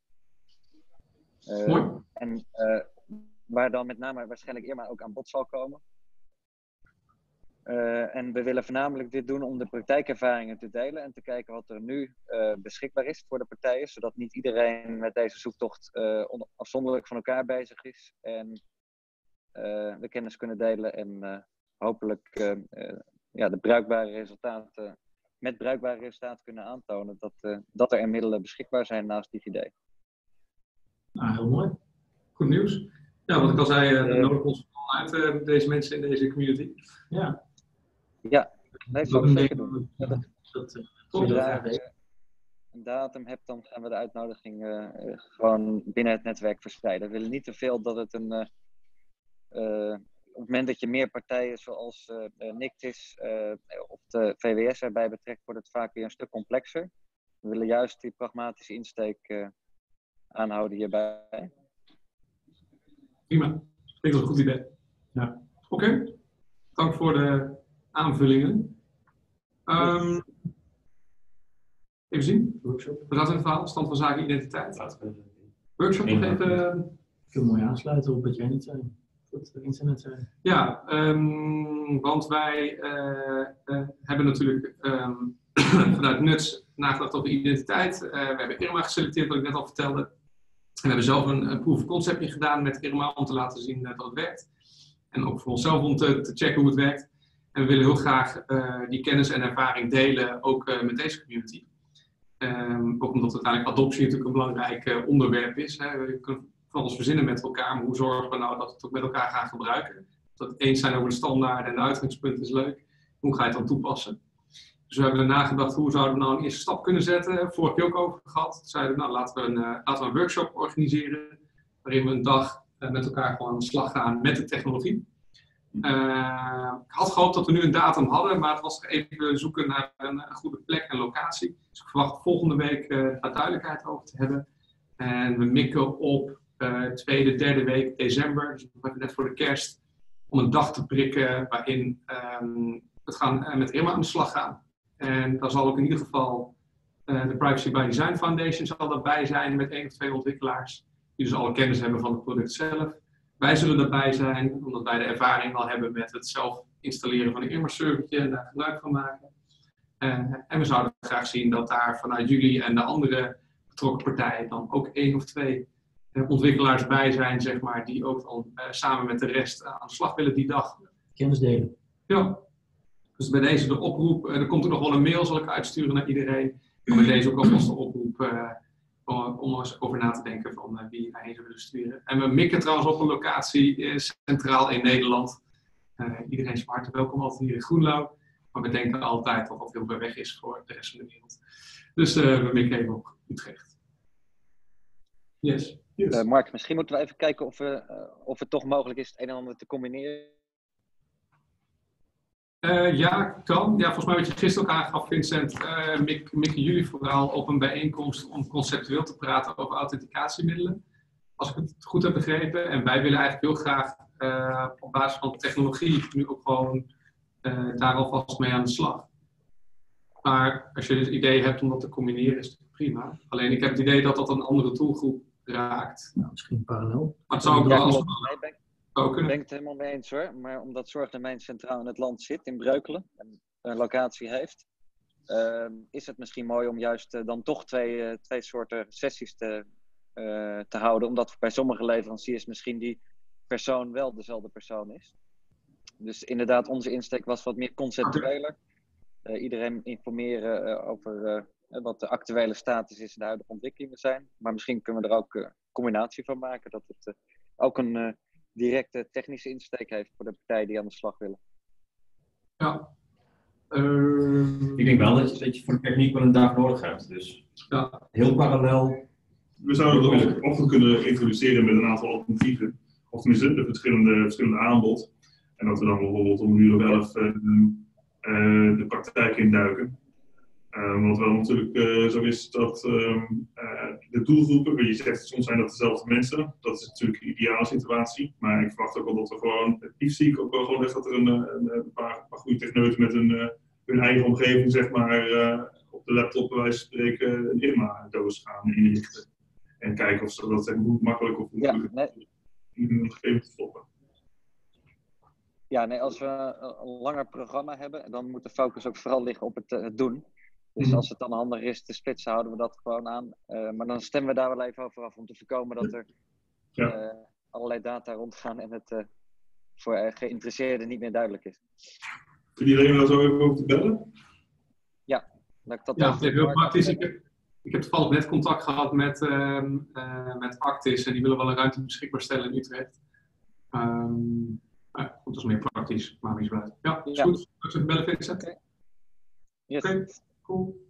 En waar dan met name waarschijnlijk Irma ook aan bod zal komen. En we willen voornamelijk dit doen om de praktijkervaringen te delen en te kijken wat er nu beschikbaar is voor de partijen, zodat niet iedereen met deze zoektocht afzonderlijk van elkaar bezig is. En de kennis kunnen delen en hopelijk de bruikbare resultaten, met bruikbare resultaten kunnen aantonen dat er middelen beschikbaar zijn naast DigiD. Nou, heel mooi. Goed nieuws. Ja, wat ik al zei, er nodig ons vooral uit deze mensen in deze community. Ja. Ja, nee, dat zou ik zeker doen. Zodra dat je een datum hebt, dan gaan we de uitnodiging gewoon binnen het netwerk verspreiden. We willen niet te veel dat het op het moment dat je meer partijen zoals Nictis of de VWS erbij betrekt, wordt het vaak weer een stuk complexer. We willen juist die pragmatische insteek aanhouden hierbij. Prima. Ik denk dat het een goed idee. Ja. Oké. Dank voor de aanvullingen. Even zien. Workshop. We zaten in het verhaal. Stand van zaken identiteit. Workshop nog even. Ik wil mooi aansluiten op wat jij net zei. Wat internet zei. Ja, want wij hebben natuurlijk vanuit NUTS nagedacht over identiteit. We hebben Irma geselecteerd, wat ik net al vertelde. En we hebben zelf een proof of conceptje gedaan met Irma om te laten zien dat het werkt. En ook voor onszelf om te checken hoe het werkt. En we willen heel graag die kennis en ervaring delen, ook met deze community. Ook omdat uiteindelijk adoptie natuurlijk een belangrijk onderwerp is. Hè. We kunnen van ons verzinnen met elkaar, maar hoe zorgen we nou dat we het ook met elkaar gaan gebruiken? Dat het eens zijn over de standaarden en de uitgangspunten is leuk. Hoe ga je het dan toepassen? Dus we hebben nagedacht, hoe zouden we nou een eerste stap kunnen zetten? Vorige keer ook over gehad. Toen zeiden we, nou, laten we een workshop organiseren, waarin we een dag met elkaar gewoon aan de slag gaan met de technologie. Ik had gehoopt dat we nu een datum hadden, maar het was even zoeken naar een goede plek en locatie. Dus ik verwacht volgende week daar duidelijkheid over te hebben. En we mikken op tweede, derde week december, dus nog even net voor de kerst, om een dag te prikken waarin we gaan met Irma aan de slag gaan. En daar zal ook in ieder geval de Privacy by Design Foundation zal daarbij zijn met 1 of 2 ontwikkelaars, die dus alle kennis hebben van het product zelf. Wij zullen daarbij zijn, omdat wij de ervaring al hebben met het zelf installeren van een Irma-servertje en daar gebruik van maken. En we zouden graag zien dat daar vanuit jullie en de andere betrokken partijen dan ook 1 of 2 ontwikkelaars bij zijn, zeg maar, die ook dan samen met de rest aan de slag willen die dag. Kennis delen. Ja. Dus bij deze de oproep, er komt ook nog wel een mail, zal ik uitsturen naar iedereen. Maar bij deze ook alvast de oproep om eens over na te denken van wie daarheen zou willen sturen. En we mikken trouwens op een locatie centraal in Nederland. Iedereen is van harte welkom altijd hier in Groenlo. Maar we denken altijd dat dat heel ver weg is voor de rest van de wereld. Dus we mikken even op Utrecht. Yes. Mark, misschien moeten we even kijken of het toch mogelijk is het een en ander te combineren. Ja, kan. Ja, volgens mij wat je gisteren ook aangaf, Vincent, mikken jullie vooral op een bijeenkomst om conceptueel te praten over authenticatiemiddelen. Als ik het goed heb begrepen. En wij willen eigenlijk heel graag op basis van technologie nu ook gewoon daar alvast mee aan de slag. Maar als je het idee hebt om dat te combineren, is het prima. Alleen ik heb het idee dat dat een andere doelgroep raakt. Nou, misschien parallel. Maar het zou ook wel als... Ik ben het helemaal mee eens hoor, maar omdat Zorgdomein centraal in het land zit, in Breukelen, en een locatie heeft, is het misschien mooi om juist dan toch twee soorten sessies te houden, omdat bij sommige leveranciers misschien die persoon wel dezelfde persoon is. Dus inderdaad, onze insteek was wat meer conceptueler. Iedereen informeren over wat de actuele status is en de huidige ontwikkelingen zijn. Maar misschien kunnen we er ook een combinatie van maken, dat het ook een directe technische insteek heeft voor de partijen die aan de slag willen. Ja. Ik denk wel dat je voor de techniek wel een dag nodig hebt. Dus ja. Heel parallel. We zouden het ook kunnen introduceren met een aantal alternatieven. Of tenminste, de verschillende aanbod. En dat we dan bijvoorbeeld om 11 de praktijk induiken. Want wel natuurlijk zo is dat de doelgroepen, je zegt soms zijn dat dezelfde mensen, dat is natuurlijk een ideale situatie, maar ik verwacht ook wel dat we gewoon, het liefst zie ik ook wel gewoon echt dat er een paar goede techneuten met hun eigen omgeving, zeg maar, op de laptop bij wijze van spreken een Irma-doos gaan inrichten. En kijken of ze dat zeg maar, hoe makkelijk of hoe een omgeving te stoppen. Ja, nee, als we een langer programma hebben, dan moet de focus ook vooral liggen op het doen. Dus als het dan handig is te splitsen, houden we dat gewoon aan. Maar dan stemmen we daar wel even over af om te voorkomen dat er allerlei data rondgaan en het voor geïnteresseerden niet meer duidelijk is. Kun iedereen daar zo even over te bellen? Ja, dat ik dat Ja, het is heel praktisch. Ik heb toevallig net contact gehad met Actis en die willen wel een ruimte beschikbaar stellen in Utrecht. Dat is meer praktisch, maar wie is blij. Ja, is goed. Als we bellen fixen. Okay. Yes. Oké, cool.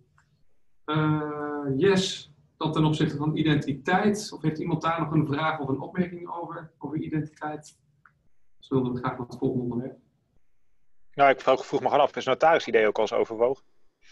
Yes, dat ten opzichte van identiteit. Of heeft iemand daar nog een vraag of een opmerking over identiteit? Dus wilden we graag naar het volgende onderwerp. Nou, ik vroeg me gewoon af, is notarisidee ook al eens overwogen?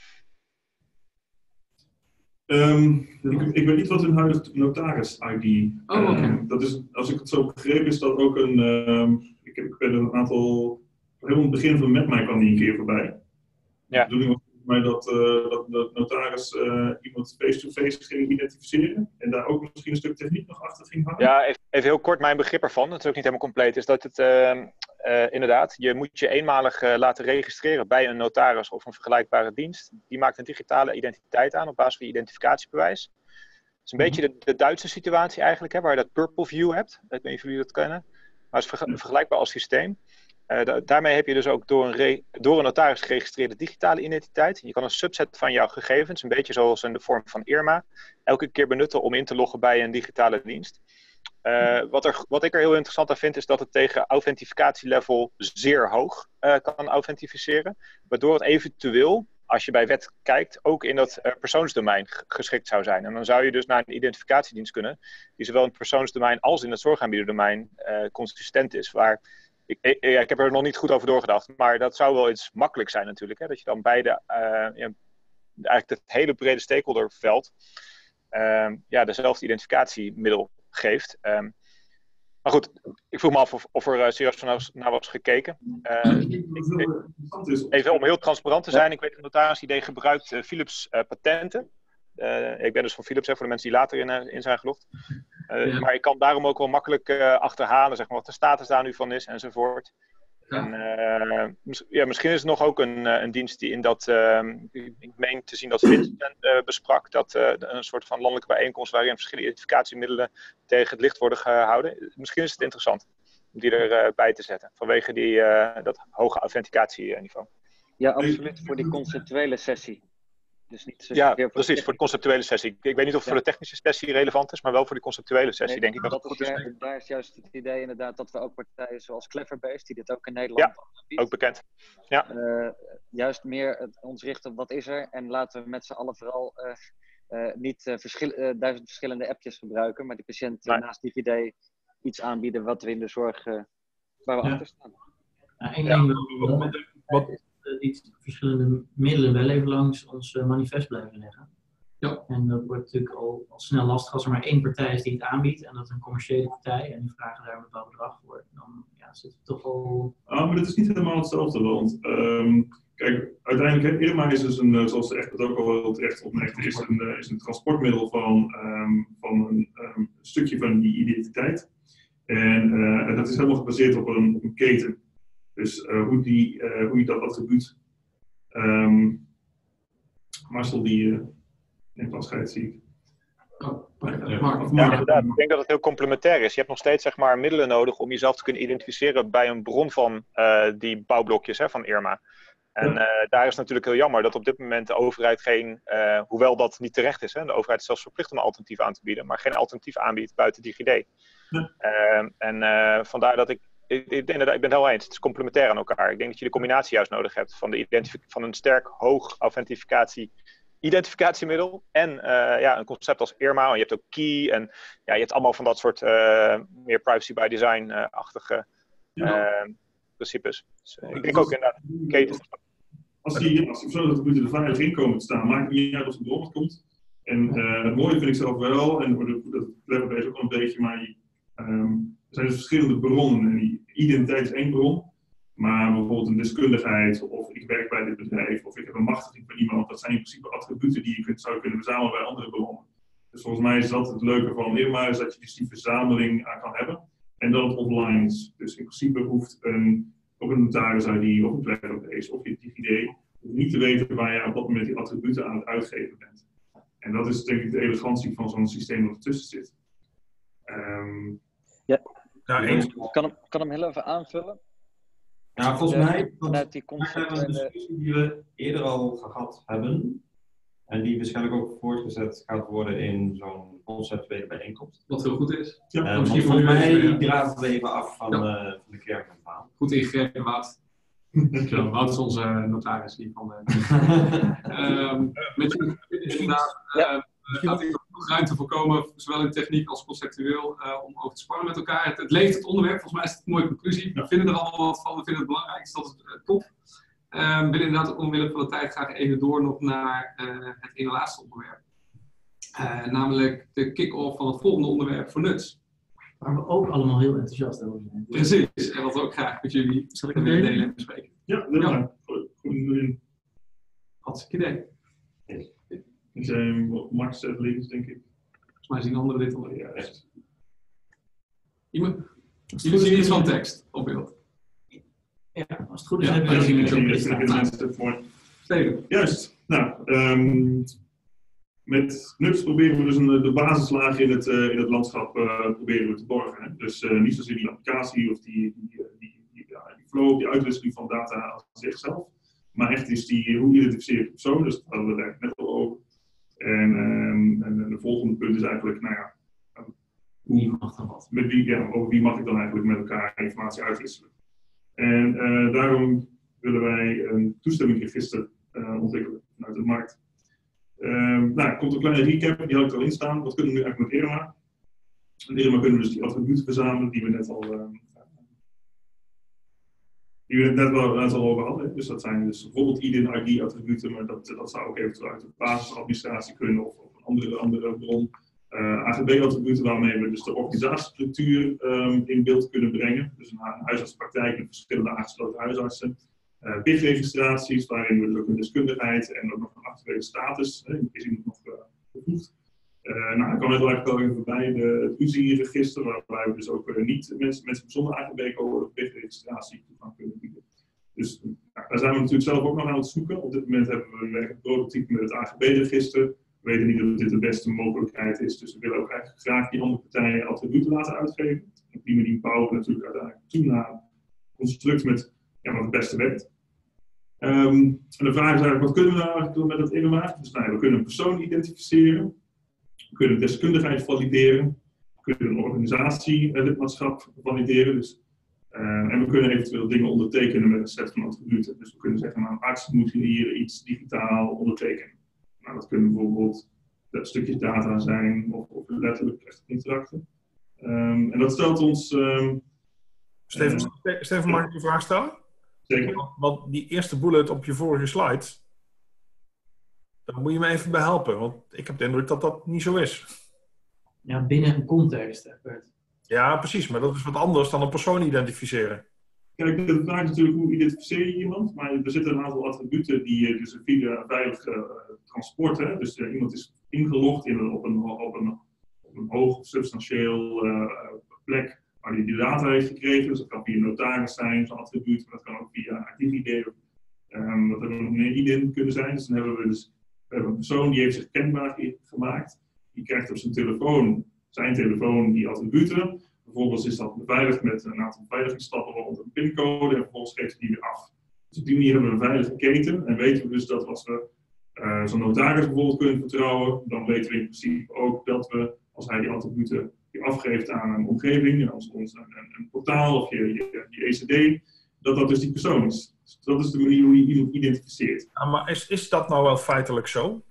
Ik weet niet wat hun huidige notaris-ID. Dat is, als ik het zo begreep, is dat ook een. Ik ben een aantal. Helemaal in het begin van MetMij kwam die een keer voorbij. Ja. De bedoeling was volgens mij dat notaris iemand face-to-face ging identificeren. En daar ook misschien een stuk techniek nog achter ging hangen. Ja, even heel kort mijn begrip ervan. Dat is ook niet helemaal compleet. Is dat het inderdaad, je moet je eenmalig laten registreren bij een notaris of een vergelijkbare dienst. Die maakt een digitale identiteit aan op basis van je identificatiebewijs. Het is een beetje de Duitse situatie eigenlijk, hè, waar je dat Purple View hebt. Ik weet niet of jullie dat kennen. Maar het is vergelijkbaar als systeem. Daarmee heb je dus ook door een notaris geregistreerde digitale identiteit. Je kan een subset van jouw gegevens, een beetje zoals in de vorm van IRMA, elke keer benutten om in te loggen bij een digitale dienst. Wat ik er heel interessant aan vind, is dat het tegen authentificatielevel zeer hoog kan authentificeren. Waardoor het eventueel, als je bij wet kijkt, ook in dat persoonsdomein geschikt zou zijn. En dan zou je dus naar een identificatiedienst kunnen, die zowel in het persoonsdomein als in het zorgaanbiederdomein consistent is. Ik heb er nog niet goed over doorgedacht, maar dat zou wel iets makkelijk zijn natuurlijk. Hè? Dat je dan beide, eigenlijk het hele brede stakeholderveld, dezelfde identificatiemiddel geeft. Maar goed, ik vroeg me af of er serieus naar was gekeken. Even om heel transparant te zijn, ik weet dat notarisidee gebruikt Philips patenten. Ik ben dus van Philips, voor de mensen die later in zijn gelogd. Maar ik kan daarom ook wel makkelijk achterhalen, zeg maar, wat de status daar nu van is enzovoort. En, misschien is er nog ook een dienst die in dat, ik meen te zien dat Vincent besprak, dat een soort van landelijke bijeenkomst waarin verschillende identificatiemiddelen tegen het licht worden gehouden. Misschien is het interessant om die erbij te zetten, vanwege dat hoge authenticatieniveau. Ja, absoluut, voor die conceptuele sessie. Dus niet precies, voor de conceptuele sessie. Ik weet niet of het voor de technische sessie relevant is, maar wel voor de conceptuele sessie, denk ik dat het goed is. Daar is juist het idee inderdaad dat we ook partijen zoals Cleverbase, die dit ook in Nederland aanbiedt, ook bekend. Ja. Juist meer ons richten op wat is er en laten we met z'n allen vooral niet 1000 verschillende appjes gebruiken, maar de patiënt naast DigiD iets aanbieden wat we in de zorg waar we achter staan. Eén ding wat die verschillende middelen wel even langs ons manifest blijven leggen. Ja. En dat wordt natuurlijk al snel lastig als er maar één partij is die het aanbiedt en dat is een commerciële partij en die vragen daar een bepaald bedrag voor. Dan zit het toch al... Maar dat is niet helemaal hetzelfde, want kijk, uiteindelijk, IRMA is dus zoals de expert ook al heel terecht opmerkte, is een transportmiddel van een stukje van die identiteit. En dat is helemaal gebaseerd op een keten. Dus hoe je dat attribuut... Marcel die neemt afscheid, zie ik. Ja, inderdaad. Ik denk dat het heel complementair is. Je hebt nog steeds zeg maar, middelen nodig om jezelf te kunnen identificeren bij een bron van die bouwblokjes van IRMA. En daar is het natuurlijk heel jammer dat op dit moment de overheid geen, hoewel dat niet terecht is, de overheid is zelfs verplicht om een alternatief aan te bieden, maar geen alternatief aanbiedt buiten DigiD. Vandaar dat ik ben het heel eens. Het is complementair aan elkaar. Ik denk dat je de combinatie juist nodig hebt van een sterk hoog identificatiemiddel en een concept als IRMA. Je hebt ook Key en je hebt allemaal van dat soort meer privacy by design-achtige principes. Dus, ik denk ook inderdaad ketens. Als die verschillende attributen er veilig in komen te staan, maakt het niet uit of het bron komt. En het mooie vind ik zelf wel, en dat Cleverbase ook al een beetje, maar er zijn dus verschillende bronnen en die identiteit is één bron. Maar bijvoorbeeld een deskundigheid, of ik werk bij dit bedrijf, of ik heb een machtiging van iemand, dat zijn in principe attributen die je zou kunnen verzamelen bij andere bronnen. Dus volgens mij is dat het leuke van IRMA, is dat je dus die verzameling aan kan hebben. En dat het offline is. Dus in principe hoeft ook een notaris-ID, of een Cleverbase, of je DigiD, niet te weten waar je op dat moment die attributen aan het uitgeven bent. En dat is denk ik de elegantie van zo'n systeem dat ertussen zit. Ik kan hem heel even aanvullen. Ja, volgens mij vanuit die hebben we een discussie die we eerder al gehad hebben. En die waarschijnlijk ook voortgezet gaat worden in zo'n conceptuele bijeenkomst. Wat heel goed is. Want volgens mij draven we even af van de kern van het verhaal. Goed ingegrepen, Wout. Zo, Wout is onze notaris hier van inderdaad, laat ik nog ruimte voorkomen, zowel in techniek als conceptueel, om over te sparren met elkaar. Het leeft het onderwerp, volgens mij is het een mooie conclusie. We vinden er allemaal wat van, we vinden het belangrijk, dus dat is top. Ik wil inderdaad omwille van de tijd graag even door nog naar het ene laatste onderwerp. Namelijk de kick-off van het volgende onderwerp voor Nuts. Waar we ook allemaal heel enthousiast over zijn. Precies, en wat we ook graag met jullie willen delen en bespreken. Ja, dat is goed. Hartstikke idee. Ik zei Max zet links, denk ik. Volgens mij zien anderen dit al. Ja, jullie zien iets van tekst op beeld. Ja, als het goed is, Ja, hebben we zien het het mooi. Steven. Juist. Nou, met Nuts proberen we dus de basislagen in het landschap proberen we te borgen. Hè. Dus niet zozeer die applicatie of die flow, die uitwisseling van data aan zichzelf. Maar echt is hoe identificeer je de persoon, dus dat hadden we net al over. En de volgende punt is eigenlijk, wie mag dan wat? Over wie mag ik dan eigenlijk met elkaar informatie uitwisselen. En daarom willen wij een toestemmingsregister ontwikkelen vanuit de markt. Er komt een kleine recap, die had ik al in staan. Wat kunnen we nu eigenlijk met IRMA? Met IRMA kunnen we dus die attributen verzamelen die we net al over hadden. Dus dat zijn dus bijvoorbeeld ID-attributen, maar dat zou ook eventueel uit de basisadministratie kunnen of een andere bron. AGB-attributen waarmee we dus de organisatiestructuur in beeld kunnen brengen. Dus een huisartspraktijk met verschillende aangesloten huisartsen. PIG-registraties waarin we dus ook een deskundigheid en ook nog een actuele status, is iemand nog gevoegd. Dan kwam net eigenlijk al even voorbij het UZI-register, waarbij we dus ook niet mensen zonder AGB-code of PIG-registratie toegang kunnen bieden. Dus daar zijn we natuurlijk zelf ook nog aan het zoeken. Op dit moment hebben we een prototype met het AGB-register. We weten niet of dit de beste mogelijkheid is, dus we willen ook eigenlijk graag die andere partijen attributen laten uitgeven. Op die manier bouwen we natuurlijk uiteindelijk toe naar een construct met wat het beste werkt. En de vraag is eigenlijk, wat kunnen we nou eigenlijk doen met dat IRMA? Dus we kunnen een persoon identificeren, we kunnen deskundigheid valideren, we kunnen een organisatie-lidmaatschap valideren. Dus, en we kunnen eventueel dingen ondertekenen met een set van attributen. Dus we kunnen zeggen, een arts moet hier iets digitaal ondertekenen. Dat kunnen bijvoorbeeld stukjes data zijn of letterlijk echt interacten. En dat stelt ons... Steven, mag ik een vraag stellen? Zeker. Want die eerste bullet op je vorige slide, daar moet je me even bij helpen. Want ik heb de indruk dat dat niet zo is. Ja, binnen een context, Bert. Ja, precies. Maar dat is wat anders dan een persoon identificeren. Kijk, de vraag is natuurlijk hoe identificeer je iemand, maar er zitten een aantal attributen die dus via veilig transport, dus iemand is ingelogd op een hoog substantieel plek waar hij die data heeft gekregen. Dus dat kan via notaris zijn, zo'n attribuut, maar dat kan ook via DigiD. Dat hebben nog meer IDIN kunnen zijn. Dus dan hebben we een persoon die heeft zich kenbaar gemaakt. Die krijgt op zijn telefoon die attributen. Vervolgens is dat beveiligd met een aantal beveiligingsstappen rond een pincode en vervolgens geeft hij die weer af. Dus op die manier hebben we een veilige keten en weten we dus dat als we zo'n notaris bijvoorbeeld kunnen vertrouwen, dan weten we in principe ook dat we, als hij die attributen afgeeft aan een omgeving, als een portaal of je ECD, dat dus die persoon is. Dus dat is de manier hoe je iemand identificeert. Ja, maar is dat nou wel feitelijk zo?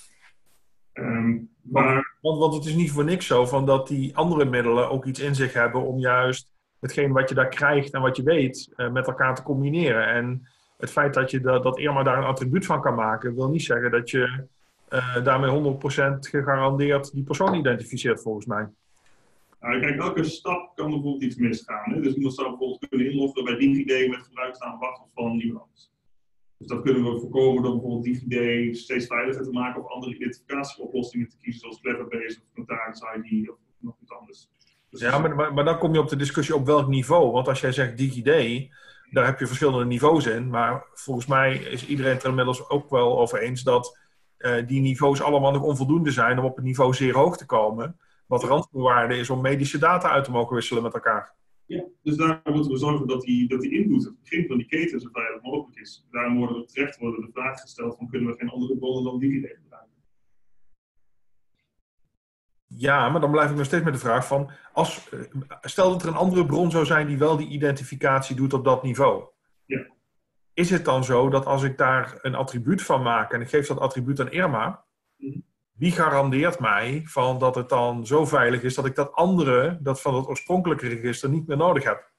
Want het is niet voor niks zo van dat die andere middelen ook iets in zich hebben om juist hetgeen wat je daar krijgt en wat je weet met elkaar te combineren. En het feit dat je dat IRMA daar een attribuut van kan maken, wil niet zeggen dat je daarmee 100% gegarandeerd die persoon identificeert volgens mij. Kijk, elke stap kan er bijvoorbeeld iets misgaan. Hè? Dus iemand zou bijvoorbeeld kunnen inloggen bij DigiD met gebruikersnaam van iemand anders. Dus dat kunnen we voorkomen door bijvoorbeeld DigiD steeds veiliger te maken of andere identificatieoplossingen te kiezen, zoals Cleverbase of Notaris ID of nog iets anders. Dus ja, maar dan kom je op de discussie op welk niveau. Want als jij zegt DigiD, daar heb je verschillende niveaus in. Maar volgens mij is iedereen het er inmiddels ook wel over eens dat die niveaus allemaal nog onvoldoende zijn om op het niveau zeer hoog te komen. Wat randvoorwaarde is om medische data uit te mogen wisselen met elkaar. Ja, dus daar moeten we zorgen dat die input, het begin van die keten, zo veilig mogelijk is. Daarom worden de vraag gesteld van kunnen we geen andere bronnen dan DigiD gebruiken? Ja, maar dan blijf ik nog steeds met de vraag van, stel dat er een andere bron zou zijn die wel die identificatie doet op dat niveau. Ja. Is het dan zo dat als ik daar een attribuut van maak en ik geef dat attribuut aan Irma, wie garandeert mij van dat het dan zo veilig is dat ik dat andere, dat van het oorspronkelijke register, niet meer nodig heb?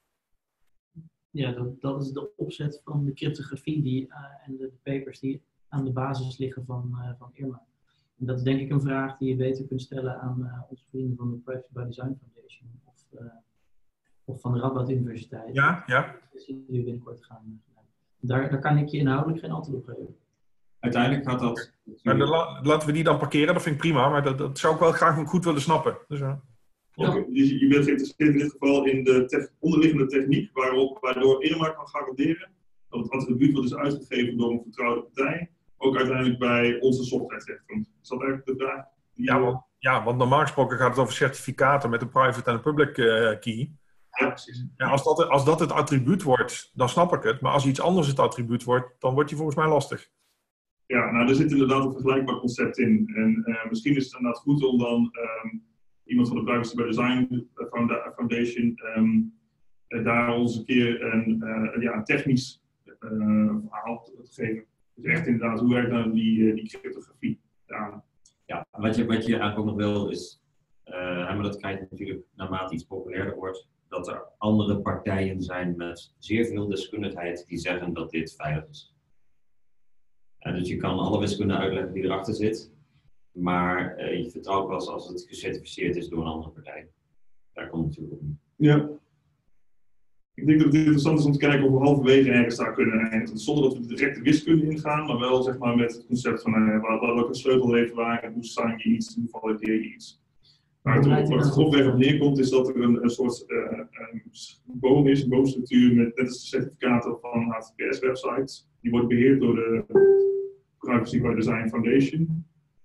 Ja, dat is de opzet van de cryptografie en de papers die aan de basis liggen van Irma. En dat is denk ik een vraag die je beter kunt stellen aan onze vrienden van de Privacy by Design Foundation of van de Radboud Universiteit. Ja. Die we binnenkort gaan. Daar kan ik je inhoudelijk geen antwoord op geven. Uiteindelijk gaat dat... Maar laten we die dan parkeren, dat vind ik prima, maar dat zou ik wel graag goed willen snappen. Dus, Okay. Dus je bent geïnteresseerd in dit geval in de onderliggende techniek waardoor Irma kan garanderen dat het attribuut wat is uitgegeven door een vertrouwde partij ook uiteindelijk bij onze software terechtkomt. Is dat eigenlijk de vraag? Ja, want normaal gesproken gaat het over certificaten met een private en een public key. Ja, precies. Ja, als dat het attribuut wordt, dan snap ik het. Maar als iets anders het attribuut wordt, dan wordt die volgens mij lastig. Ja, nou, er zit inderdaad een vergelijkbaar concept in. En misschien is het inderdaad goed om dan iemand van de Privacy by Design Foundation daar ons een keer een technisch verhaal te geven. Dus echt inderdaad, hoe werkt nou die cryptografie aan? Ja, wat je eigenlijk ook nog wil is, maar dat krijg je natuurlijk naarmate iets populairder wordt, dat er andere partijen zijn met zeer veel deskundigheid die zeggen dat dit veilig is. Dus je kan alle wiskunde uitleggen die erachter zit, maar je vertrouwt pas als het gecertificeerd is door een andere partij. Daar komt het natuurlijk op. Ja. Ik denk dat het interessant is om te kijken of we halverwege ergens daar kunnen eindigen. Zonder dat we direct de wiskunde ingaan, maar wel zeg maar met het concept van welke sleutel heeft waar, hoe sign je iets, hoe valideer je iets. Waar het grofweg op neerkomt is dat er een soort boom is, een boomstructuur met net als de certificaten van HTTPS-websites. Die wordt beheerd door de Privacy by Design Foundation.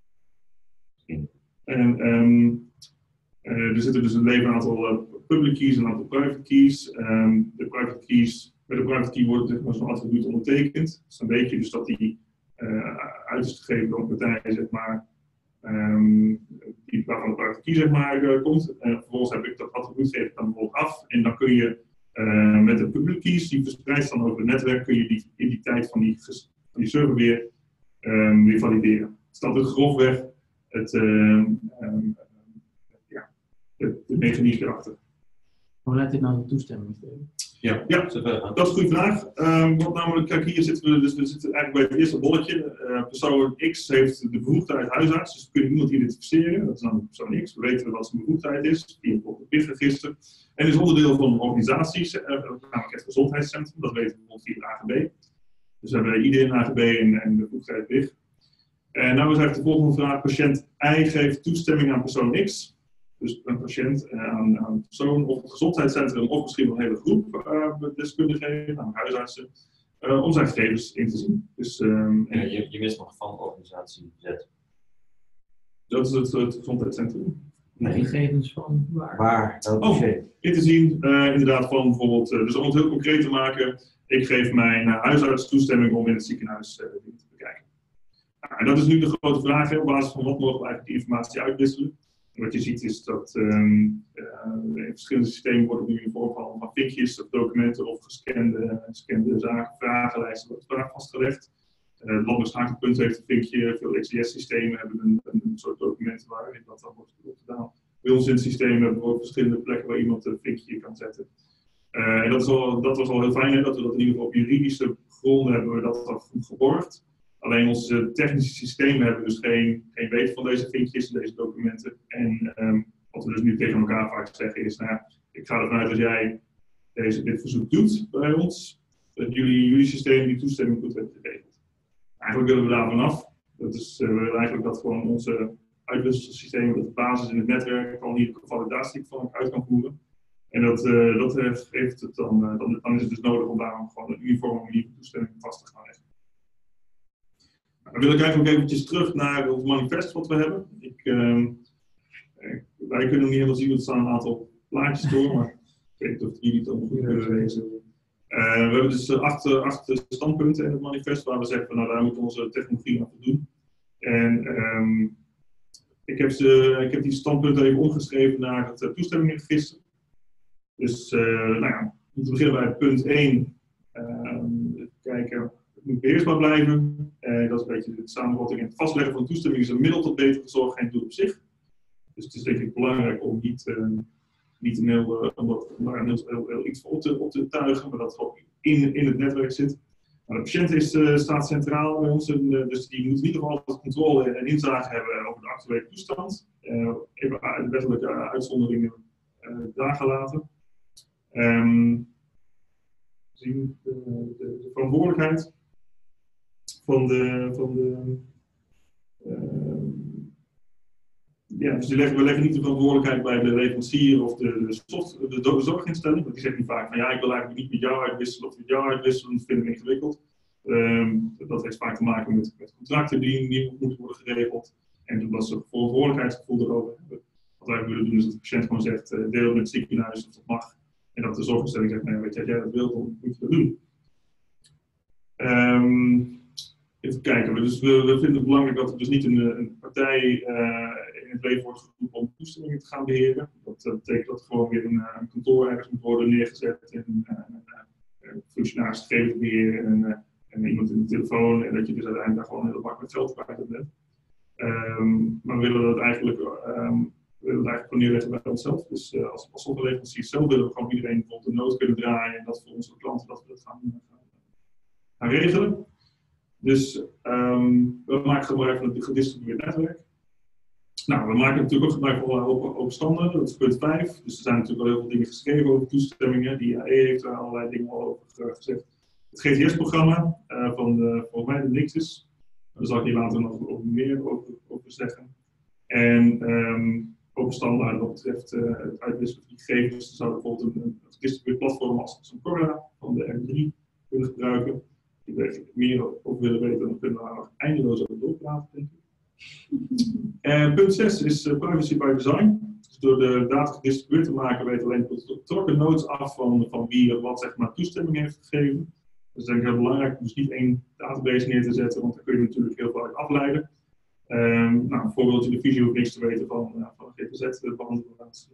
En er zitten dus een aantal public keys en een aantal private keys. Bij de private key wordt zeg maar, zo'n attribuut ondertekend. Dus dan weet je dus dat die uit is gegeven door een partij, zeg maar, die waarvan de private key zeg maar, komt. En vervolgens heb ik dat attribuut geef ik dan bijvoorbeeld af. En dan kun je met de public keys, die verspreid staan over het netwerk, kun je die identiteit van die server weer valideren. Dus dat is grofweg de mechaniek erachter. Hoe leidt dit nou de toestemming? Ja, dat is een goede vraag. Want namelijk, kijk, hier zitten we eigenlijk bij het eerste bolletje. Persoon X heeft de bevoegdheid huisarts, dus we kunnen iemand identificeren. Dat is namelijk persoon X. We weten wat zijn bevoegdheid is, via het PIG-register. En is onderdeel van organisaties, namelijk het gezondheidscentrum, dat weten we bijvoorbeeld via het AGB. Dus we hebben ID in AGB en bevoegdheid PIG. En nou is eigenlijk de volgende vraag. Patiënt Y geeft toestemming aan persoon X. Dus een patiënt aan een persoon of het gezondheidscentrum of misschien wel een hele groep deskundigen, namelijk huisartsen, om zijn gegevens in te zien. Dus, je mist nog van organisatie Z. Dat is het gezondheidscentrum. Nee. Gegevens van waar? Waar? In te zien, inderdaad van bijvoorbeeld, dus om het heel concreet te maken, ik geef mijn huisarts toestemming om in het ziekenhuis te bekijken. En dat is nu de grote vraag, op basis van wat mogen we eigenlijk die informatie uitwisselen. Wat je ziet is dat in verschillende systemen worden nu in vorm van vinkjes of documenten of gescande zaken, vragenlijsten wordt vastgelegd. Het landelijk schakelpunt heeft een vinkje, veel XDS-systemen hebben een soort documenten waarin dat dan wordt gedaan. Bij ons in het systeem hebben we ook verschillende plekken waar iemand een vinkje kan zetten. En dat was al heel fijn, hè, dat we dat in ieder geval op juridische gronden hebben we dat goed geborgd. Alleen onze technische systemen hebben dus geen weet van deze vinkjes en deze documenten. En wat we dus nu tegen elkaar vaak zeggen is, nou ja, ik ga ervan uit dat jij dit verzoek doet bij ons, dat jullie systeem die toestemming goed hebben geregeld. Eigenlijk willen we daar vanaf. Dat is, we willen eigenlijk dat gewoon onze uitwisselsystemen, dat de basis in het netwerk gewoon hier de validatie van uit kan voeren. En dat geeft het dan is het dus nodig om daar gewoon een uniforme manier van toestemming vast te gaan leggen. Dan wil ik eigenlijk eventjes terug naar het manifest wat we hebben. Wij kunnen niet helemaal zien, want er staan een aantal plaatjes door. Maar weet niet of jullie het allemaal goed kunnen lezen. We hebben dus acht standpunten in het manifest waar we zeggen van, nou, daar moet onze technologie aan voldoen. En ik heb die standpunten even omgeschreven naar het toestemmingenregister. Dus nou ja, om te beginnen bij punt 1. Even kijken, het moet beheersbaar blijven. Dat is een beetje de samenvatting. En het vastleggen van toestemming is een middel tot betere zorg, geen doel op zich. Dus het is denk ik belangrijk om niet een heel iets voor op te tuigen, maar dat het ook in het netwerk zit. Maar de patiënt staat centraal bij ons, dus die moet in ieder geval altijd controle en inzage hebben over de actuele toestand. Even de wettelijke uitzonderingen daar gelaten. Zien de verantwoordelijkheid van de dus we leggen niet de verantwoordelijkheid bij de leverancier of de zorginstelling. Want die zegt niet vaak van ja, ik wil eigenlijk niet met jou uitwisselen of met jou uitwisselen, dat vind ik ingewikkeld. Dat heeft vaak te maken met contracten die moeten worden geregeld. En dat ze een verantwoordelijkheidsgevoel erover hebben. Wat wij willen doen is dat de patiënt gewoon zegt, deel met het ziekenhuis of dat mag. En dat de zorginstelling zegt, nee, weet je, als jij dat wilt, dan moet je dat doen. Even kijken, dus we vinden het belangrijk dat er dus niet een partij in het leven wordt geroepen om toestemmingen te gaan beheren. Dat betekent dat er gewoon weer een kantoor ergens moet worden neergezet en functionaris gegevensbeheer en iemand in de telefoon en dat je dus uiteindelijk daar gewoon een hele bak met geld kwijt bent. Maar we willen dat eigenlijk gewoon neerleggen bij onszelf. Dus als softwareleveranciers zelf willen we gewoon iedereen bijvoorbeeld een nood kunnen draaien en dat voor onze klanten dat we dat gaan regelen. Dus we maken gewoon even een gedistribueerd netwerk. Nou, we maken natuurlijk ook gebruik van open standaarden, dat is punt 5. Dus er zijn natuurlijk al heel veel dingen geschreven over toestemmingen. Die IAE heeft er allerlei dingen al over gezegd. Het GTS-programma van volgens mij de Nixis. Daar zal ik hier later nog meer over zeggen. En open standaarden wat betreft het uitwisselen van gegevens. Dan zou bijvoorbeeld een gedistribueerd platform als Corda van de R3 kunnen gebruiken. Als je meer over willen weten, dan kunnen we daar nog eindeloos over doorpraten, denk ik. Punt 6 is privacy by design. Dus door de data gedistribueerd te maken, weten we alleen de betrokken nodes af van wie of wat zeg maar, toestemming heeft gegeven. Dat is denk ik heel belangrijk om dus niet één database neer te zetten, want daar kun je natuurlijk heel veel uit afleiden. Nou, een voorbeeldje, de Visio hoeft niks te weten van GPZ-behandelrelatie.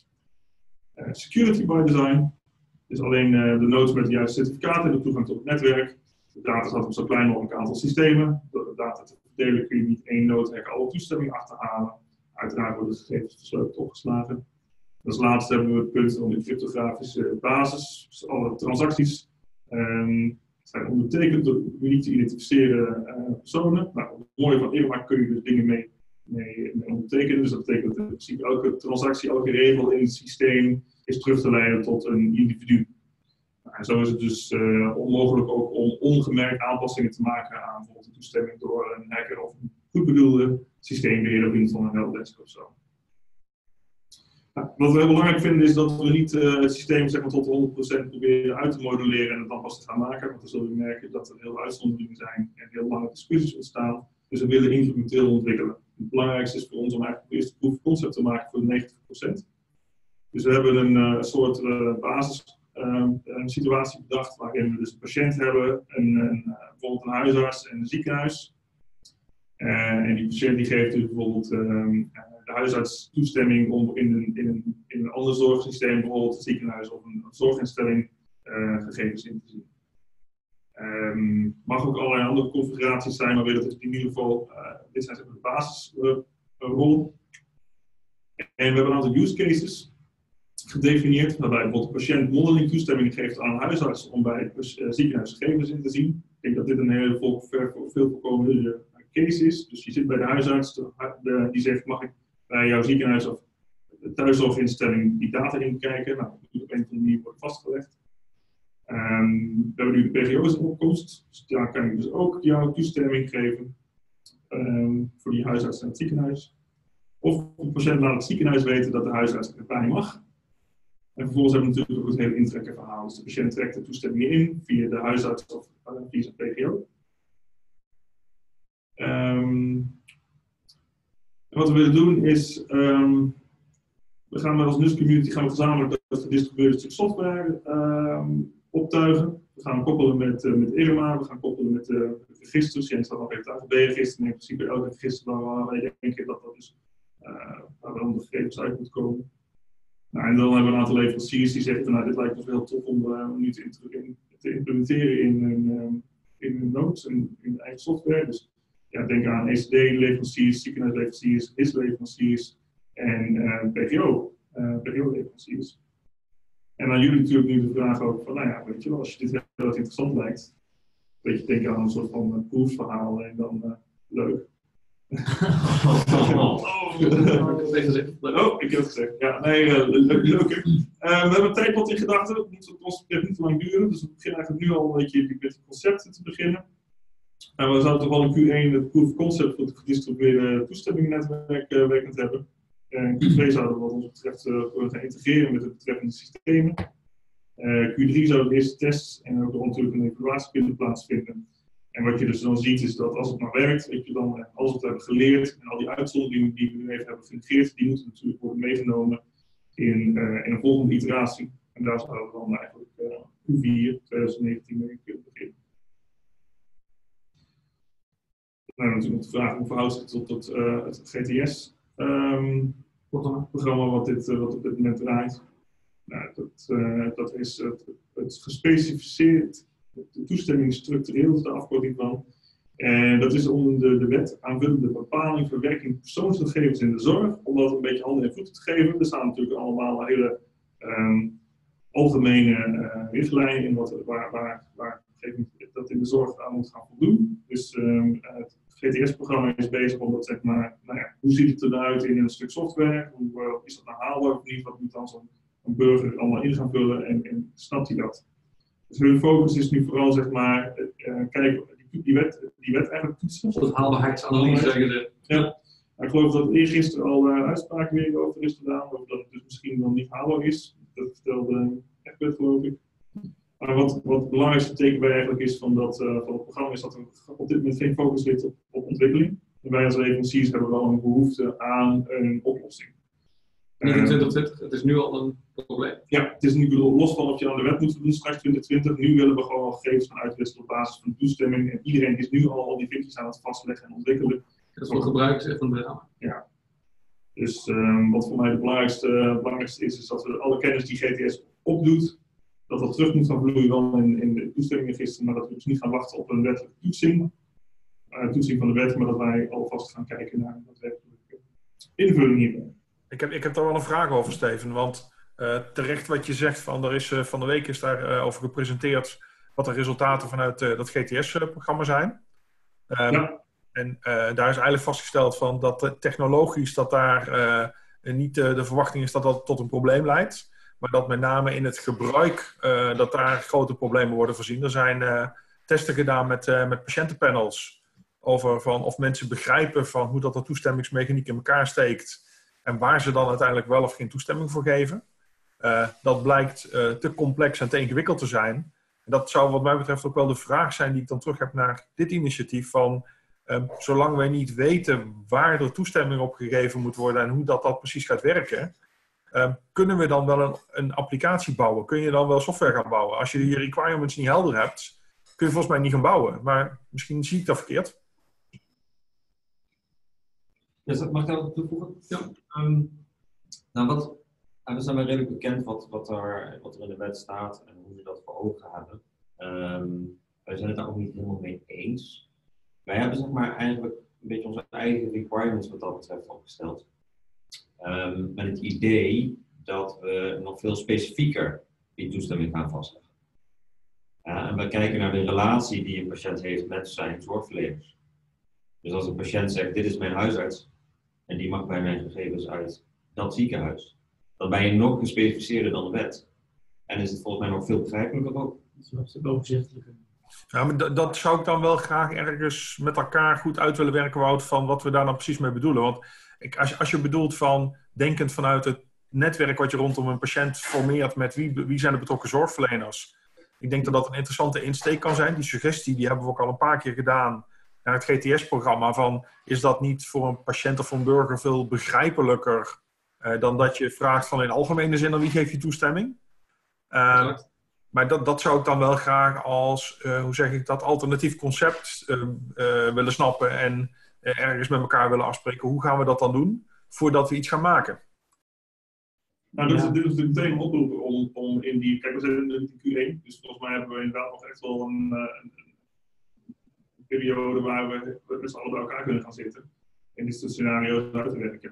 Security by design. Dus alleen de nodes met de juiste certificaten hebben toegang tot het netwerk. De data staat op zo klein mogelijk aantal systemen. Door de data te verdelen kun je niet één noodhek alle toestemmingen achterhalen. Uiteraard worden de gegevens versleuteld opgeslagen. Als laatste hebben we het punt van de cryptografische basis. Dus alle transacties zijn ondertekend door uniek te identificeren personen. Nou, het mooie van Irma kun je dus dingen mee ondertekenen. Dus dat betekent dat in principe elke transactie, elke regel in het systeem is terug te leiden tot een individu. En zo is het dus onmogelijk ook om ongemerkt aanpassingen te maken aan bijvoorbeeld de toestemming door een hacker of een goed bedoelde systeembeheerder in van een helpdesk of zo. Nou, wat we heel belangrijk vinden is dat we niet het systeem zeg maar, tot 100% proberen uit te modelleren en het dan pas te gaan maken. Want dan zul je merken dat er heel veel uitzonderingen zijn en heel lange discussies ontstaan. Dus we willen incrementeel ontwikkelen. Het belangrijkste is voor ons om eigenlijk eerst een proof of concept te maken voor de 90%. Dus we hebben een soort basissituatie bedacht waarin we dus een patiënt hebben, bijvoorbeeld een huisarts en een ziekenhuis. En die patiënt die geeft dus bijvoorbeeld de huisarts toestemming om in een ander zorgsysteem, bijvoorbeeld een ziekenhuis of een zorginstelling, gegevens in te zien. Mag ook allerlei andere configuraties zijn, maar weet dat in ieder geval, dit zijn de basisrollen. En we hebben een aantal use cases gedefinieerd, waarbij bijvoorbeeld de patiënt mondeling toestemming geeft aan een huisarts om bij het ziekenhuis gegevens in te zien. Ik denk dat dit een heel veel voorkomende case is. Dus je zit bij de huisarts, die zegt, mag ik bij jouw ziekenhuis of de thuiszorginstelling die data in kijken? Nou, dat moet op een of andere manier worden vastgelegd. We hebben nu de PGO's in opkomst, dus daar kan ik dus ook jouw toestemming geven voor die huisarts en het ziekenhuis. Of de patiënt laat het ziekenhuis weten dat de huisarts erbij mag. En vervolgens hebben we natuurlijk ook het hele intrekkenverhaal. Dus de patiënt trekt de toestemming in via de huisarts of via zijn PGO. Wat we willen doen is We gaan als NUS-community gezamenlijk dat gedistribueerde stuk software optuigen. We gaan koppelen met IRMA, we gaan koppelen met registers. Jens had nog even het AGB-register. In principe elke register waar wij denken dat dus, waar dan de gegevens uit moeten komen. Nou, en dan hebben we een aantal leveranciers die zeggen, nou, dit lijkt ons heel tof om nu te implementeren in hun nodes en in de eigen software. Dus ja, denk aan ECD-leveranciers, ziekenhuisleveranciers, HIS-leveranciers en PGO-leveranciers. En aan jullie natuurlijk nu de vraag ook van, nou ja, weet je wel, als je dit heel erg interessant lijkt, weet je, denk aan een soort van proefverhaal en dan leuk. Ik heb het gezegd. Ja, nee, leuk. We hebben een tijdpad in gedachten. Het moet ons niet te lang duren. Dus we beginnen eigenlijk nu al een beetje met het concept te beginnen. We zouden toch wel in Q1 het proof of concept voor het gedistribueerde toestemmingnetwerk werkend hebben. En Q2 zouden we wat ons betreft gaan integreren met de betreffende systemen. Q3 zouden de eerste tests en ook natuurlijk een evaluatie kunnen plaatsvinden. En wat je dus dan ziet is dat als het maar werkt, weet je dan, als we het hebben geleerd en al die uitzonderingen die we nu even hebben genegeerd, die moeten natuurlijk worden meegenomen in een volgende iteratie. En daar zouden we dan eigenlijk Q4 2019 mee kunnen beginnen. Nou, natuurlijk de vraag hoe verhoudt zich tot het GTS-programma wat op dit moment draait. Nou, dat is het gespecificeerd. De toestemming structureel is de afkorting van. En dat is onder de wet aanvullende bepaling verwerking persoonsgegevens in de zorg. Om dat een beetje handen en voeten te geven. Er staan natuurlijk allemaal hele algemene richtlijnen in waar dat in de zorg aan moet gaan voldoen. Dus het GTS-programma is bezig om dat, zeg maar, nou ja, hoe ziet het eruit in een stuk software? Hoe is dat nou haalbaar of niet? Wat moet dan zo'n burger allemaal in gaan vullen en snapt hij dat? Dus hun focus is nu vooral, zeg maar, kijken, die wet eigenlijk toetsen. Dat haalbaarheidsanalyse, zeggen ze. Ja. Ik geloof dat eergisteren al uitspraak weer over is gedaan, over dat het dus misschien dan niet haalbaar is. Dat vertelde Egbert, geloof ik. Maar wat het belangrijkste teken bij eigenlijk is van het programma is dat er op dit moment geen focus ligt op ontwikkeling. En wij als leveranciers hebben wel een behoefte aan een oplossing. Niet in 2020, het is nu al een probleem. Ja, het is nu los van of je aan de wet moet doen straks 2020. Nu willen we gewoon gegevens gaan uitwisselen op basis van toestemming. En iedereen is nu al die vinkjes aan het vastleggen en ontwikkelen. Dat is voor gebruikers echt een drama. Ja. Dus wat voor mij het belangrijkste is dat we alle kennis die GTS opdoet, dat terug moet gaan vloeien wel in de toestemmingenregister, maar dat we dus niet gaan wachten op een wettelijke toetsing. Toetsing van de wet, maar dat wij alvast gaan kijken naar een daadwerkelijke invulling hierbij. Ik heb daar wel een vraag over, Steven. Want terecht wat je zegt, er is van de week is daar over gepresenteerd wat de resultaten vanuit dat GTS-programma zijn. Ja. En daar is eigenlijk vastgesteld van dat technologisch dat daar niet de verwachting is dat dat tot een probleem leidt. Maar dat met name in het gebruik dat daar grote problemen worden voorzien. Er zijn testen gedaan met patiëntenpanels over van of mensen begrijpen van hoe dat de toestemmingsmechaniek in elkaar steekt. En waar ze dan uiteindelijk wel of geen toestemming voor geven. Dat blijkt te complex en te ingewikkeld te zijn. En dat zou wat mij betreft ook wel de vraag zijn die ik dan terug heb naar dit initiatief. Van, zolang wij niet weten waar er toestemming op gegeven moet worden en hoe dat precies gaat werken. Kunnen we dan wel een applicatie bouwen? Kun je dan wel software gaan bouwen? Als je je requirements niet helder hebt, kun je volgens mij niet gaan bouwen. Maar misschien zie ik dat verkeerd. Dus mag ik daar wat toevoegen? Ja. We zijn wel redelijk bekend wat er in de wet staat en hoe we dat voor ogen hebben. Wij zijn het daar ook niet helemaal mee eens. Wij hebben zeg maar eigenlijk een beetje onze eigen requirements wat dat betreft opgesteld. Met het idee dat we nog veel specifieker die toestemming gaan vastleggen. En we kijken naar de relatie die een patiënt heeft met zijn zorgverleners. Dus als een patiënt zegt, dit is mijn huisarts en die mag bij mijn gegevens uit dat ziekenhuis, dan ben je nog gespecificeerder dan de wet. En is het volgens mij nog veel begrijpelijker ook. Dat is ook overzichtelijker. Ja, maar dat zou ik dan wel graag ergens met elkaar goed uit willen werken, Wout, van wat we daar nou precies mee bedoelen. Want als je bedoelt van, denkend vanuit het netwerk wat je rondom een patiënt formeert met wie zijn de betrokken zorgverleners. Ik denk dat dat een interessante insteek kan zijn. Die suggestie die hebben we ook al een paar keer gedaan naar het GTS-programma. Van, is dat niet voor een patiënt of voor een burger veel begrijpelijker dan dat je vraagt van in algemene zin aan wie geef je toestemming. Maar dat zou ik dan wel graag als, hoe zeg ik dat, alternatief concept willen snappen en ergens met elkaar willen afspreken. Hoe gaan we dat dan doen voordat we iets gaan maken? Nou, dit is natuurlijk meteen een oproep om in die... Kijk, we zijn in Q1, dus volgens mij hebben we inderdaad nog echt wel een periode waar we met z'n allen bij elkaar kunnen gaan zitten. En dit soort scenario's uit te werken.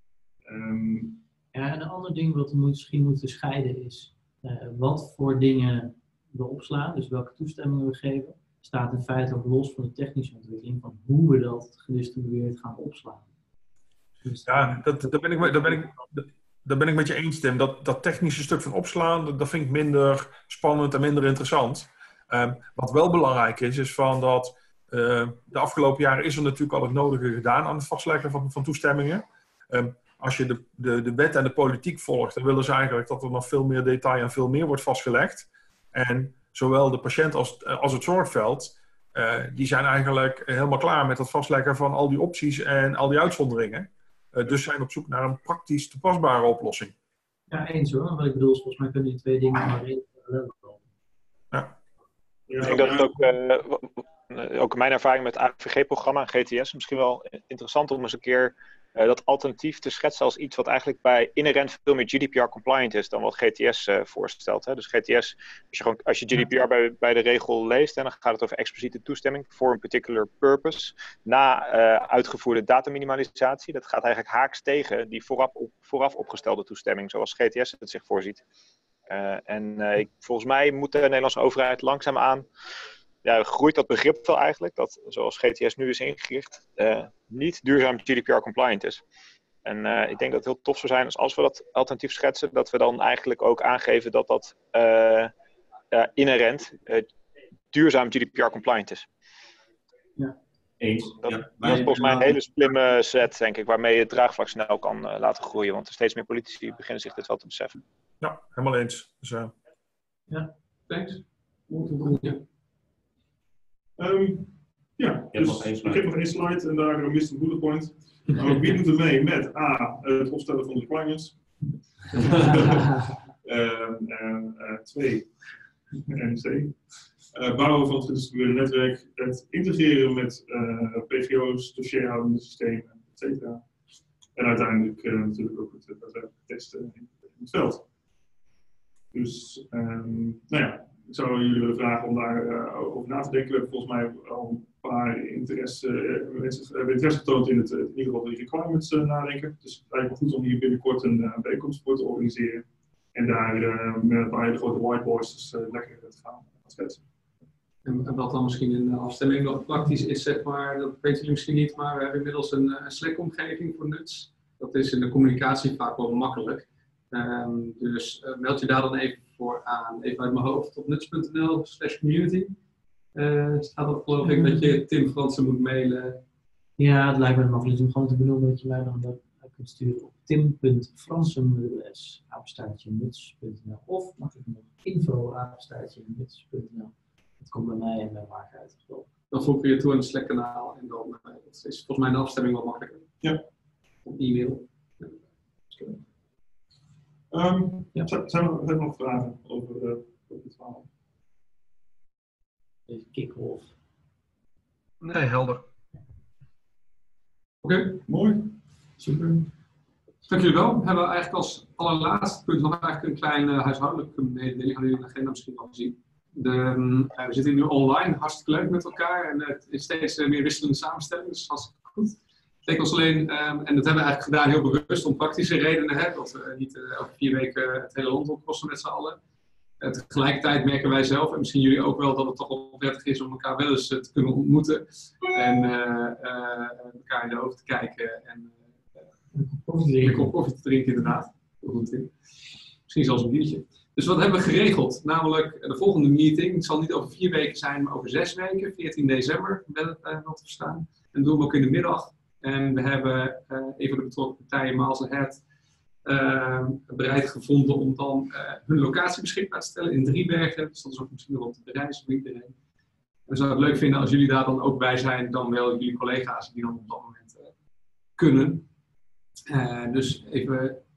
Ja, en een ander ding wat we misschien moeten scheiden is wat voor dingen we opslaan, dus welke toestemmingen we geven, staat in feite ook los van de technische ontwikkeling van hoe we dat gedistribueerd gaan opslaan. Dus ja, daar ben ik met je eens, Tim. Dat technische stuk van opslaan, dat vind ik minder spannend en minder interessant. Wat wel belangrijk is van dat de afgelopen jaren is er natuurlijk al het nodige gedaan aan het vastleggen van toestemmingen. Als je de wet en de politiek volgt, dan willen ze eigenlijk dat er nog veel meer detail en veel meer wordt vastgelegd. En zowel de patiënt als het zorgveld, die zijn eigenlijk helemaal klaar met het vastleggen van al die opties en al die uitzonderingen. Dus zijn op zoek naar een praktisch toepasbare oplossing. Ja, eens hoor. Wat ik bedoel is, volgens mij kunnen die twee dingen maar redelijk parallel lopen. Ja. Ik denk dat het ook mijn ervaring met het AVG-programma en GTS misschien wel interessant om eens een keer dat alternatief te schetsen als iets wat eigenlijk bij inherent veel meer GDPR-compliant is dan wat GTS voorstelt. Hè. Dus GTS, als je GDPR bij de regel leest, dan gaat het over expliciete toestemming voor een particular purpose na uitgevoerde dataminimalisatie. Dat gaat eigenlijk haaks tegen die vooraf opgestelde toestemming, zoals GTS het zich voorziet. Volgens mij moet de Nederlandse overheid langzaamaan groeit dat begrip wel eigenlijk, dat zoals GTS nu is ingericht, niet duurzaam GDPR-compliant is. En ik denk dat het heel tof zou zijn als we dat alternatief schetsen, dat we dan eigenlijk ook aangeven dat dat inherent duurzaam GDPR-compliant is. Ja, eens. Dat is volgens mij een hele slimme set, denk ik, waarmee je het draagvlak snel kan laten groeien, want er steeds meer politici beginnen zich dit wel te beseffen. Ja, helemaal eens. Dus, ja, thanks. Ik heb nog één slide en daar mist een bullet point. Wie doet er mee met A, het opstellen van de requirements. 2, en C. Bouwen van het gedistribueerde netwerk. Het integreren met PGO's, dossierhoudende systemen, etc. En uiteindelijk natuurlijk ook het testen in het veld. Dus, ik zou jullie willen vragen om daar over na te denken. We hebben volgens mij al een paar interesse getoond in in ieder geval de requirements nadenken. Dus het lijkt me goed om hier binnenkort een bijeenkomst voor te organiseren. En daar met een paar hele grote whiteboards lekker te gaan schetsen. En wat dan misschien in de afstemming nog praktisch is, zeg maar, dat weten jullie misschien niet, maar we hebben inmiddels een Slack-omgeving voor NUTS. Dat is in de communicatie vaak wel makkelijk. Dus meld je daar dan even voor aan. Even uit mijn hoofd op nuts.nl/community. Staat op, geloof ik, dat je Tim Fransen moet mailen. Ja, het lijkt me makkelijk om gewoon te benoemen dat je mij dan kunt sturen op tim.fransen@nuts.nl of makkelijk nog info@nuts.nl. Dat komt bij mij en bij Mark uitgesproken. Dan voeg je je toe aan het Slack-kanaal en dan is volgens mij de afstemming wel makkelijker. Ja. Op e-mail. Zijn er nog vragen over dit verhaal? Kick-off. Nee, helder. Oké, mooi. Super. Dank jullie wel. We hebben eigenlijk als allerlaatste punt nog eigenlijk een kleine huishoudelijke mededeling. Hadden jullie de agenda misschien al gezien. We zitten nu online, hartstikke leuk met elkaar. En het is steeds meer wisselende samenstelling, dus hartstikke goed. Het leek ons alleen, en dat hebben we eigenlijk gedaan heel bewust om praktische redenen. Hè, dat we niet elke 4 weken het hele land opkosten met z'n allen. Tegelijkertijd merken wij zelf, en misschien jullie ook wel, dat het toch wel prettig is om elkaar wel eens te kunnen ontmoeten. En elkaar in de ogen te kijken en een kop koffie te drinken, inderdaad. Misschien zelfs een biertje. Dus wat hebben we geregeld? Namelijk de volgende meeting. Het zal niet over 4 weken zijn, maar over 6 weken. 14 december, wel te verstaan. En dat doen we ook in de middag. En we hebben een van de betrokken partijen, Miles Ahead, bereid gevonden om dan hun locatie beschikbaar te stellen in Driebergen. Dus dat is ook misschien wel te bereizen voor iedereen. We zouden het leuk vinden als jullie daar dan ook bij zijn, dan wel jullie collega's die dan op dat moment kunnen. Dus even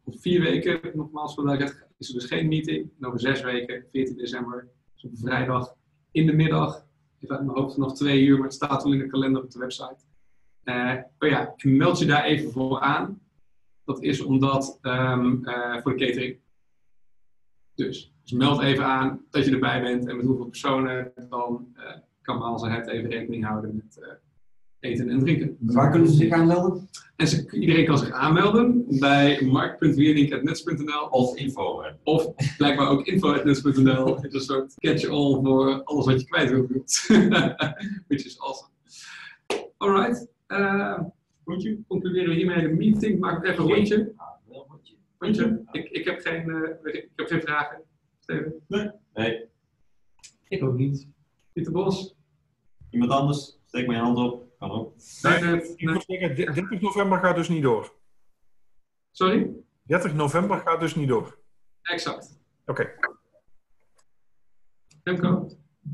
Over 4 weken, nogmaals, vandaag is er dus geen meeting. En over 6 weken, 14 december, dus op een vrijdag, in de middag. Even uit mijn hoofd vanaf 2 uur, maar het staat wel in de kalender op de website. Meld je daar even voor aan. Dat is omdat voor de catering. Dus meld even aan dat je erbij bent en met hoeveel personen. Dan kan Maals het even rekening houden met eten en drinken. Waar kunnen ze zich aanmelden? En iedereen kan zich aanmelden bij mark.wierink@nuts.nl Of info. Of blijkbaar ook info@nuts.nl. Het is een soort catch-all voor alles wat je kwijt wilt. Which is awesome. Alright. Rondje. Concluderen we hiermee de meeting. Maak even een rondje. Rondje. Ik heb geen vragen. Steven? Nee. Ik ook niet. Pieter Bos? Iemand anders? Steek maar je hand op. Kan ook. Ik moet zeggen, 30 november gaat dus niet door. Sorry? 30 november gaat dus niet door. Exact. Oké. Remco?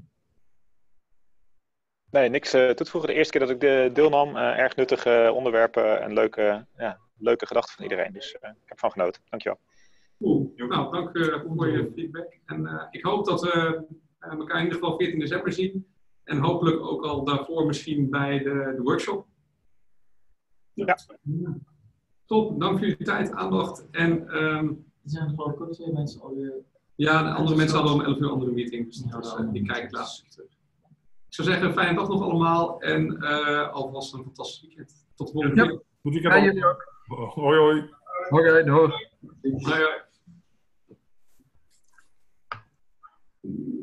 Nee, niks toe te voegen. De eerste keer dat ik deelnam, erg nuttige onderwerpen en leuke gedachten van iedereen. Dus ik heb ervan genoten. Dankjewel. Cool. Nou, dank voor je feedback. En ik hoop dat we elkaar in ieder geval 14 december zien. En hopelijk ook al daarvoor misschien bij de workshop. Ja. Top, dank voor jullie tijd, aandacht. En, Er zijn geloof ik ook 2 mensen alweer. Ja, de andere mensen hadden om 11 uur andere meeting. Dus die kijken het laatst terug. Ik zou zeggen, fijne dag nog allemaal. En alvast een fantastisch weekend. Tot de volgende keer. Goed weekend. Ja, jullie ook. Hoi hoi. Oké, doei. Hoi hoi.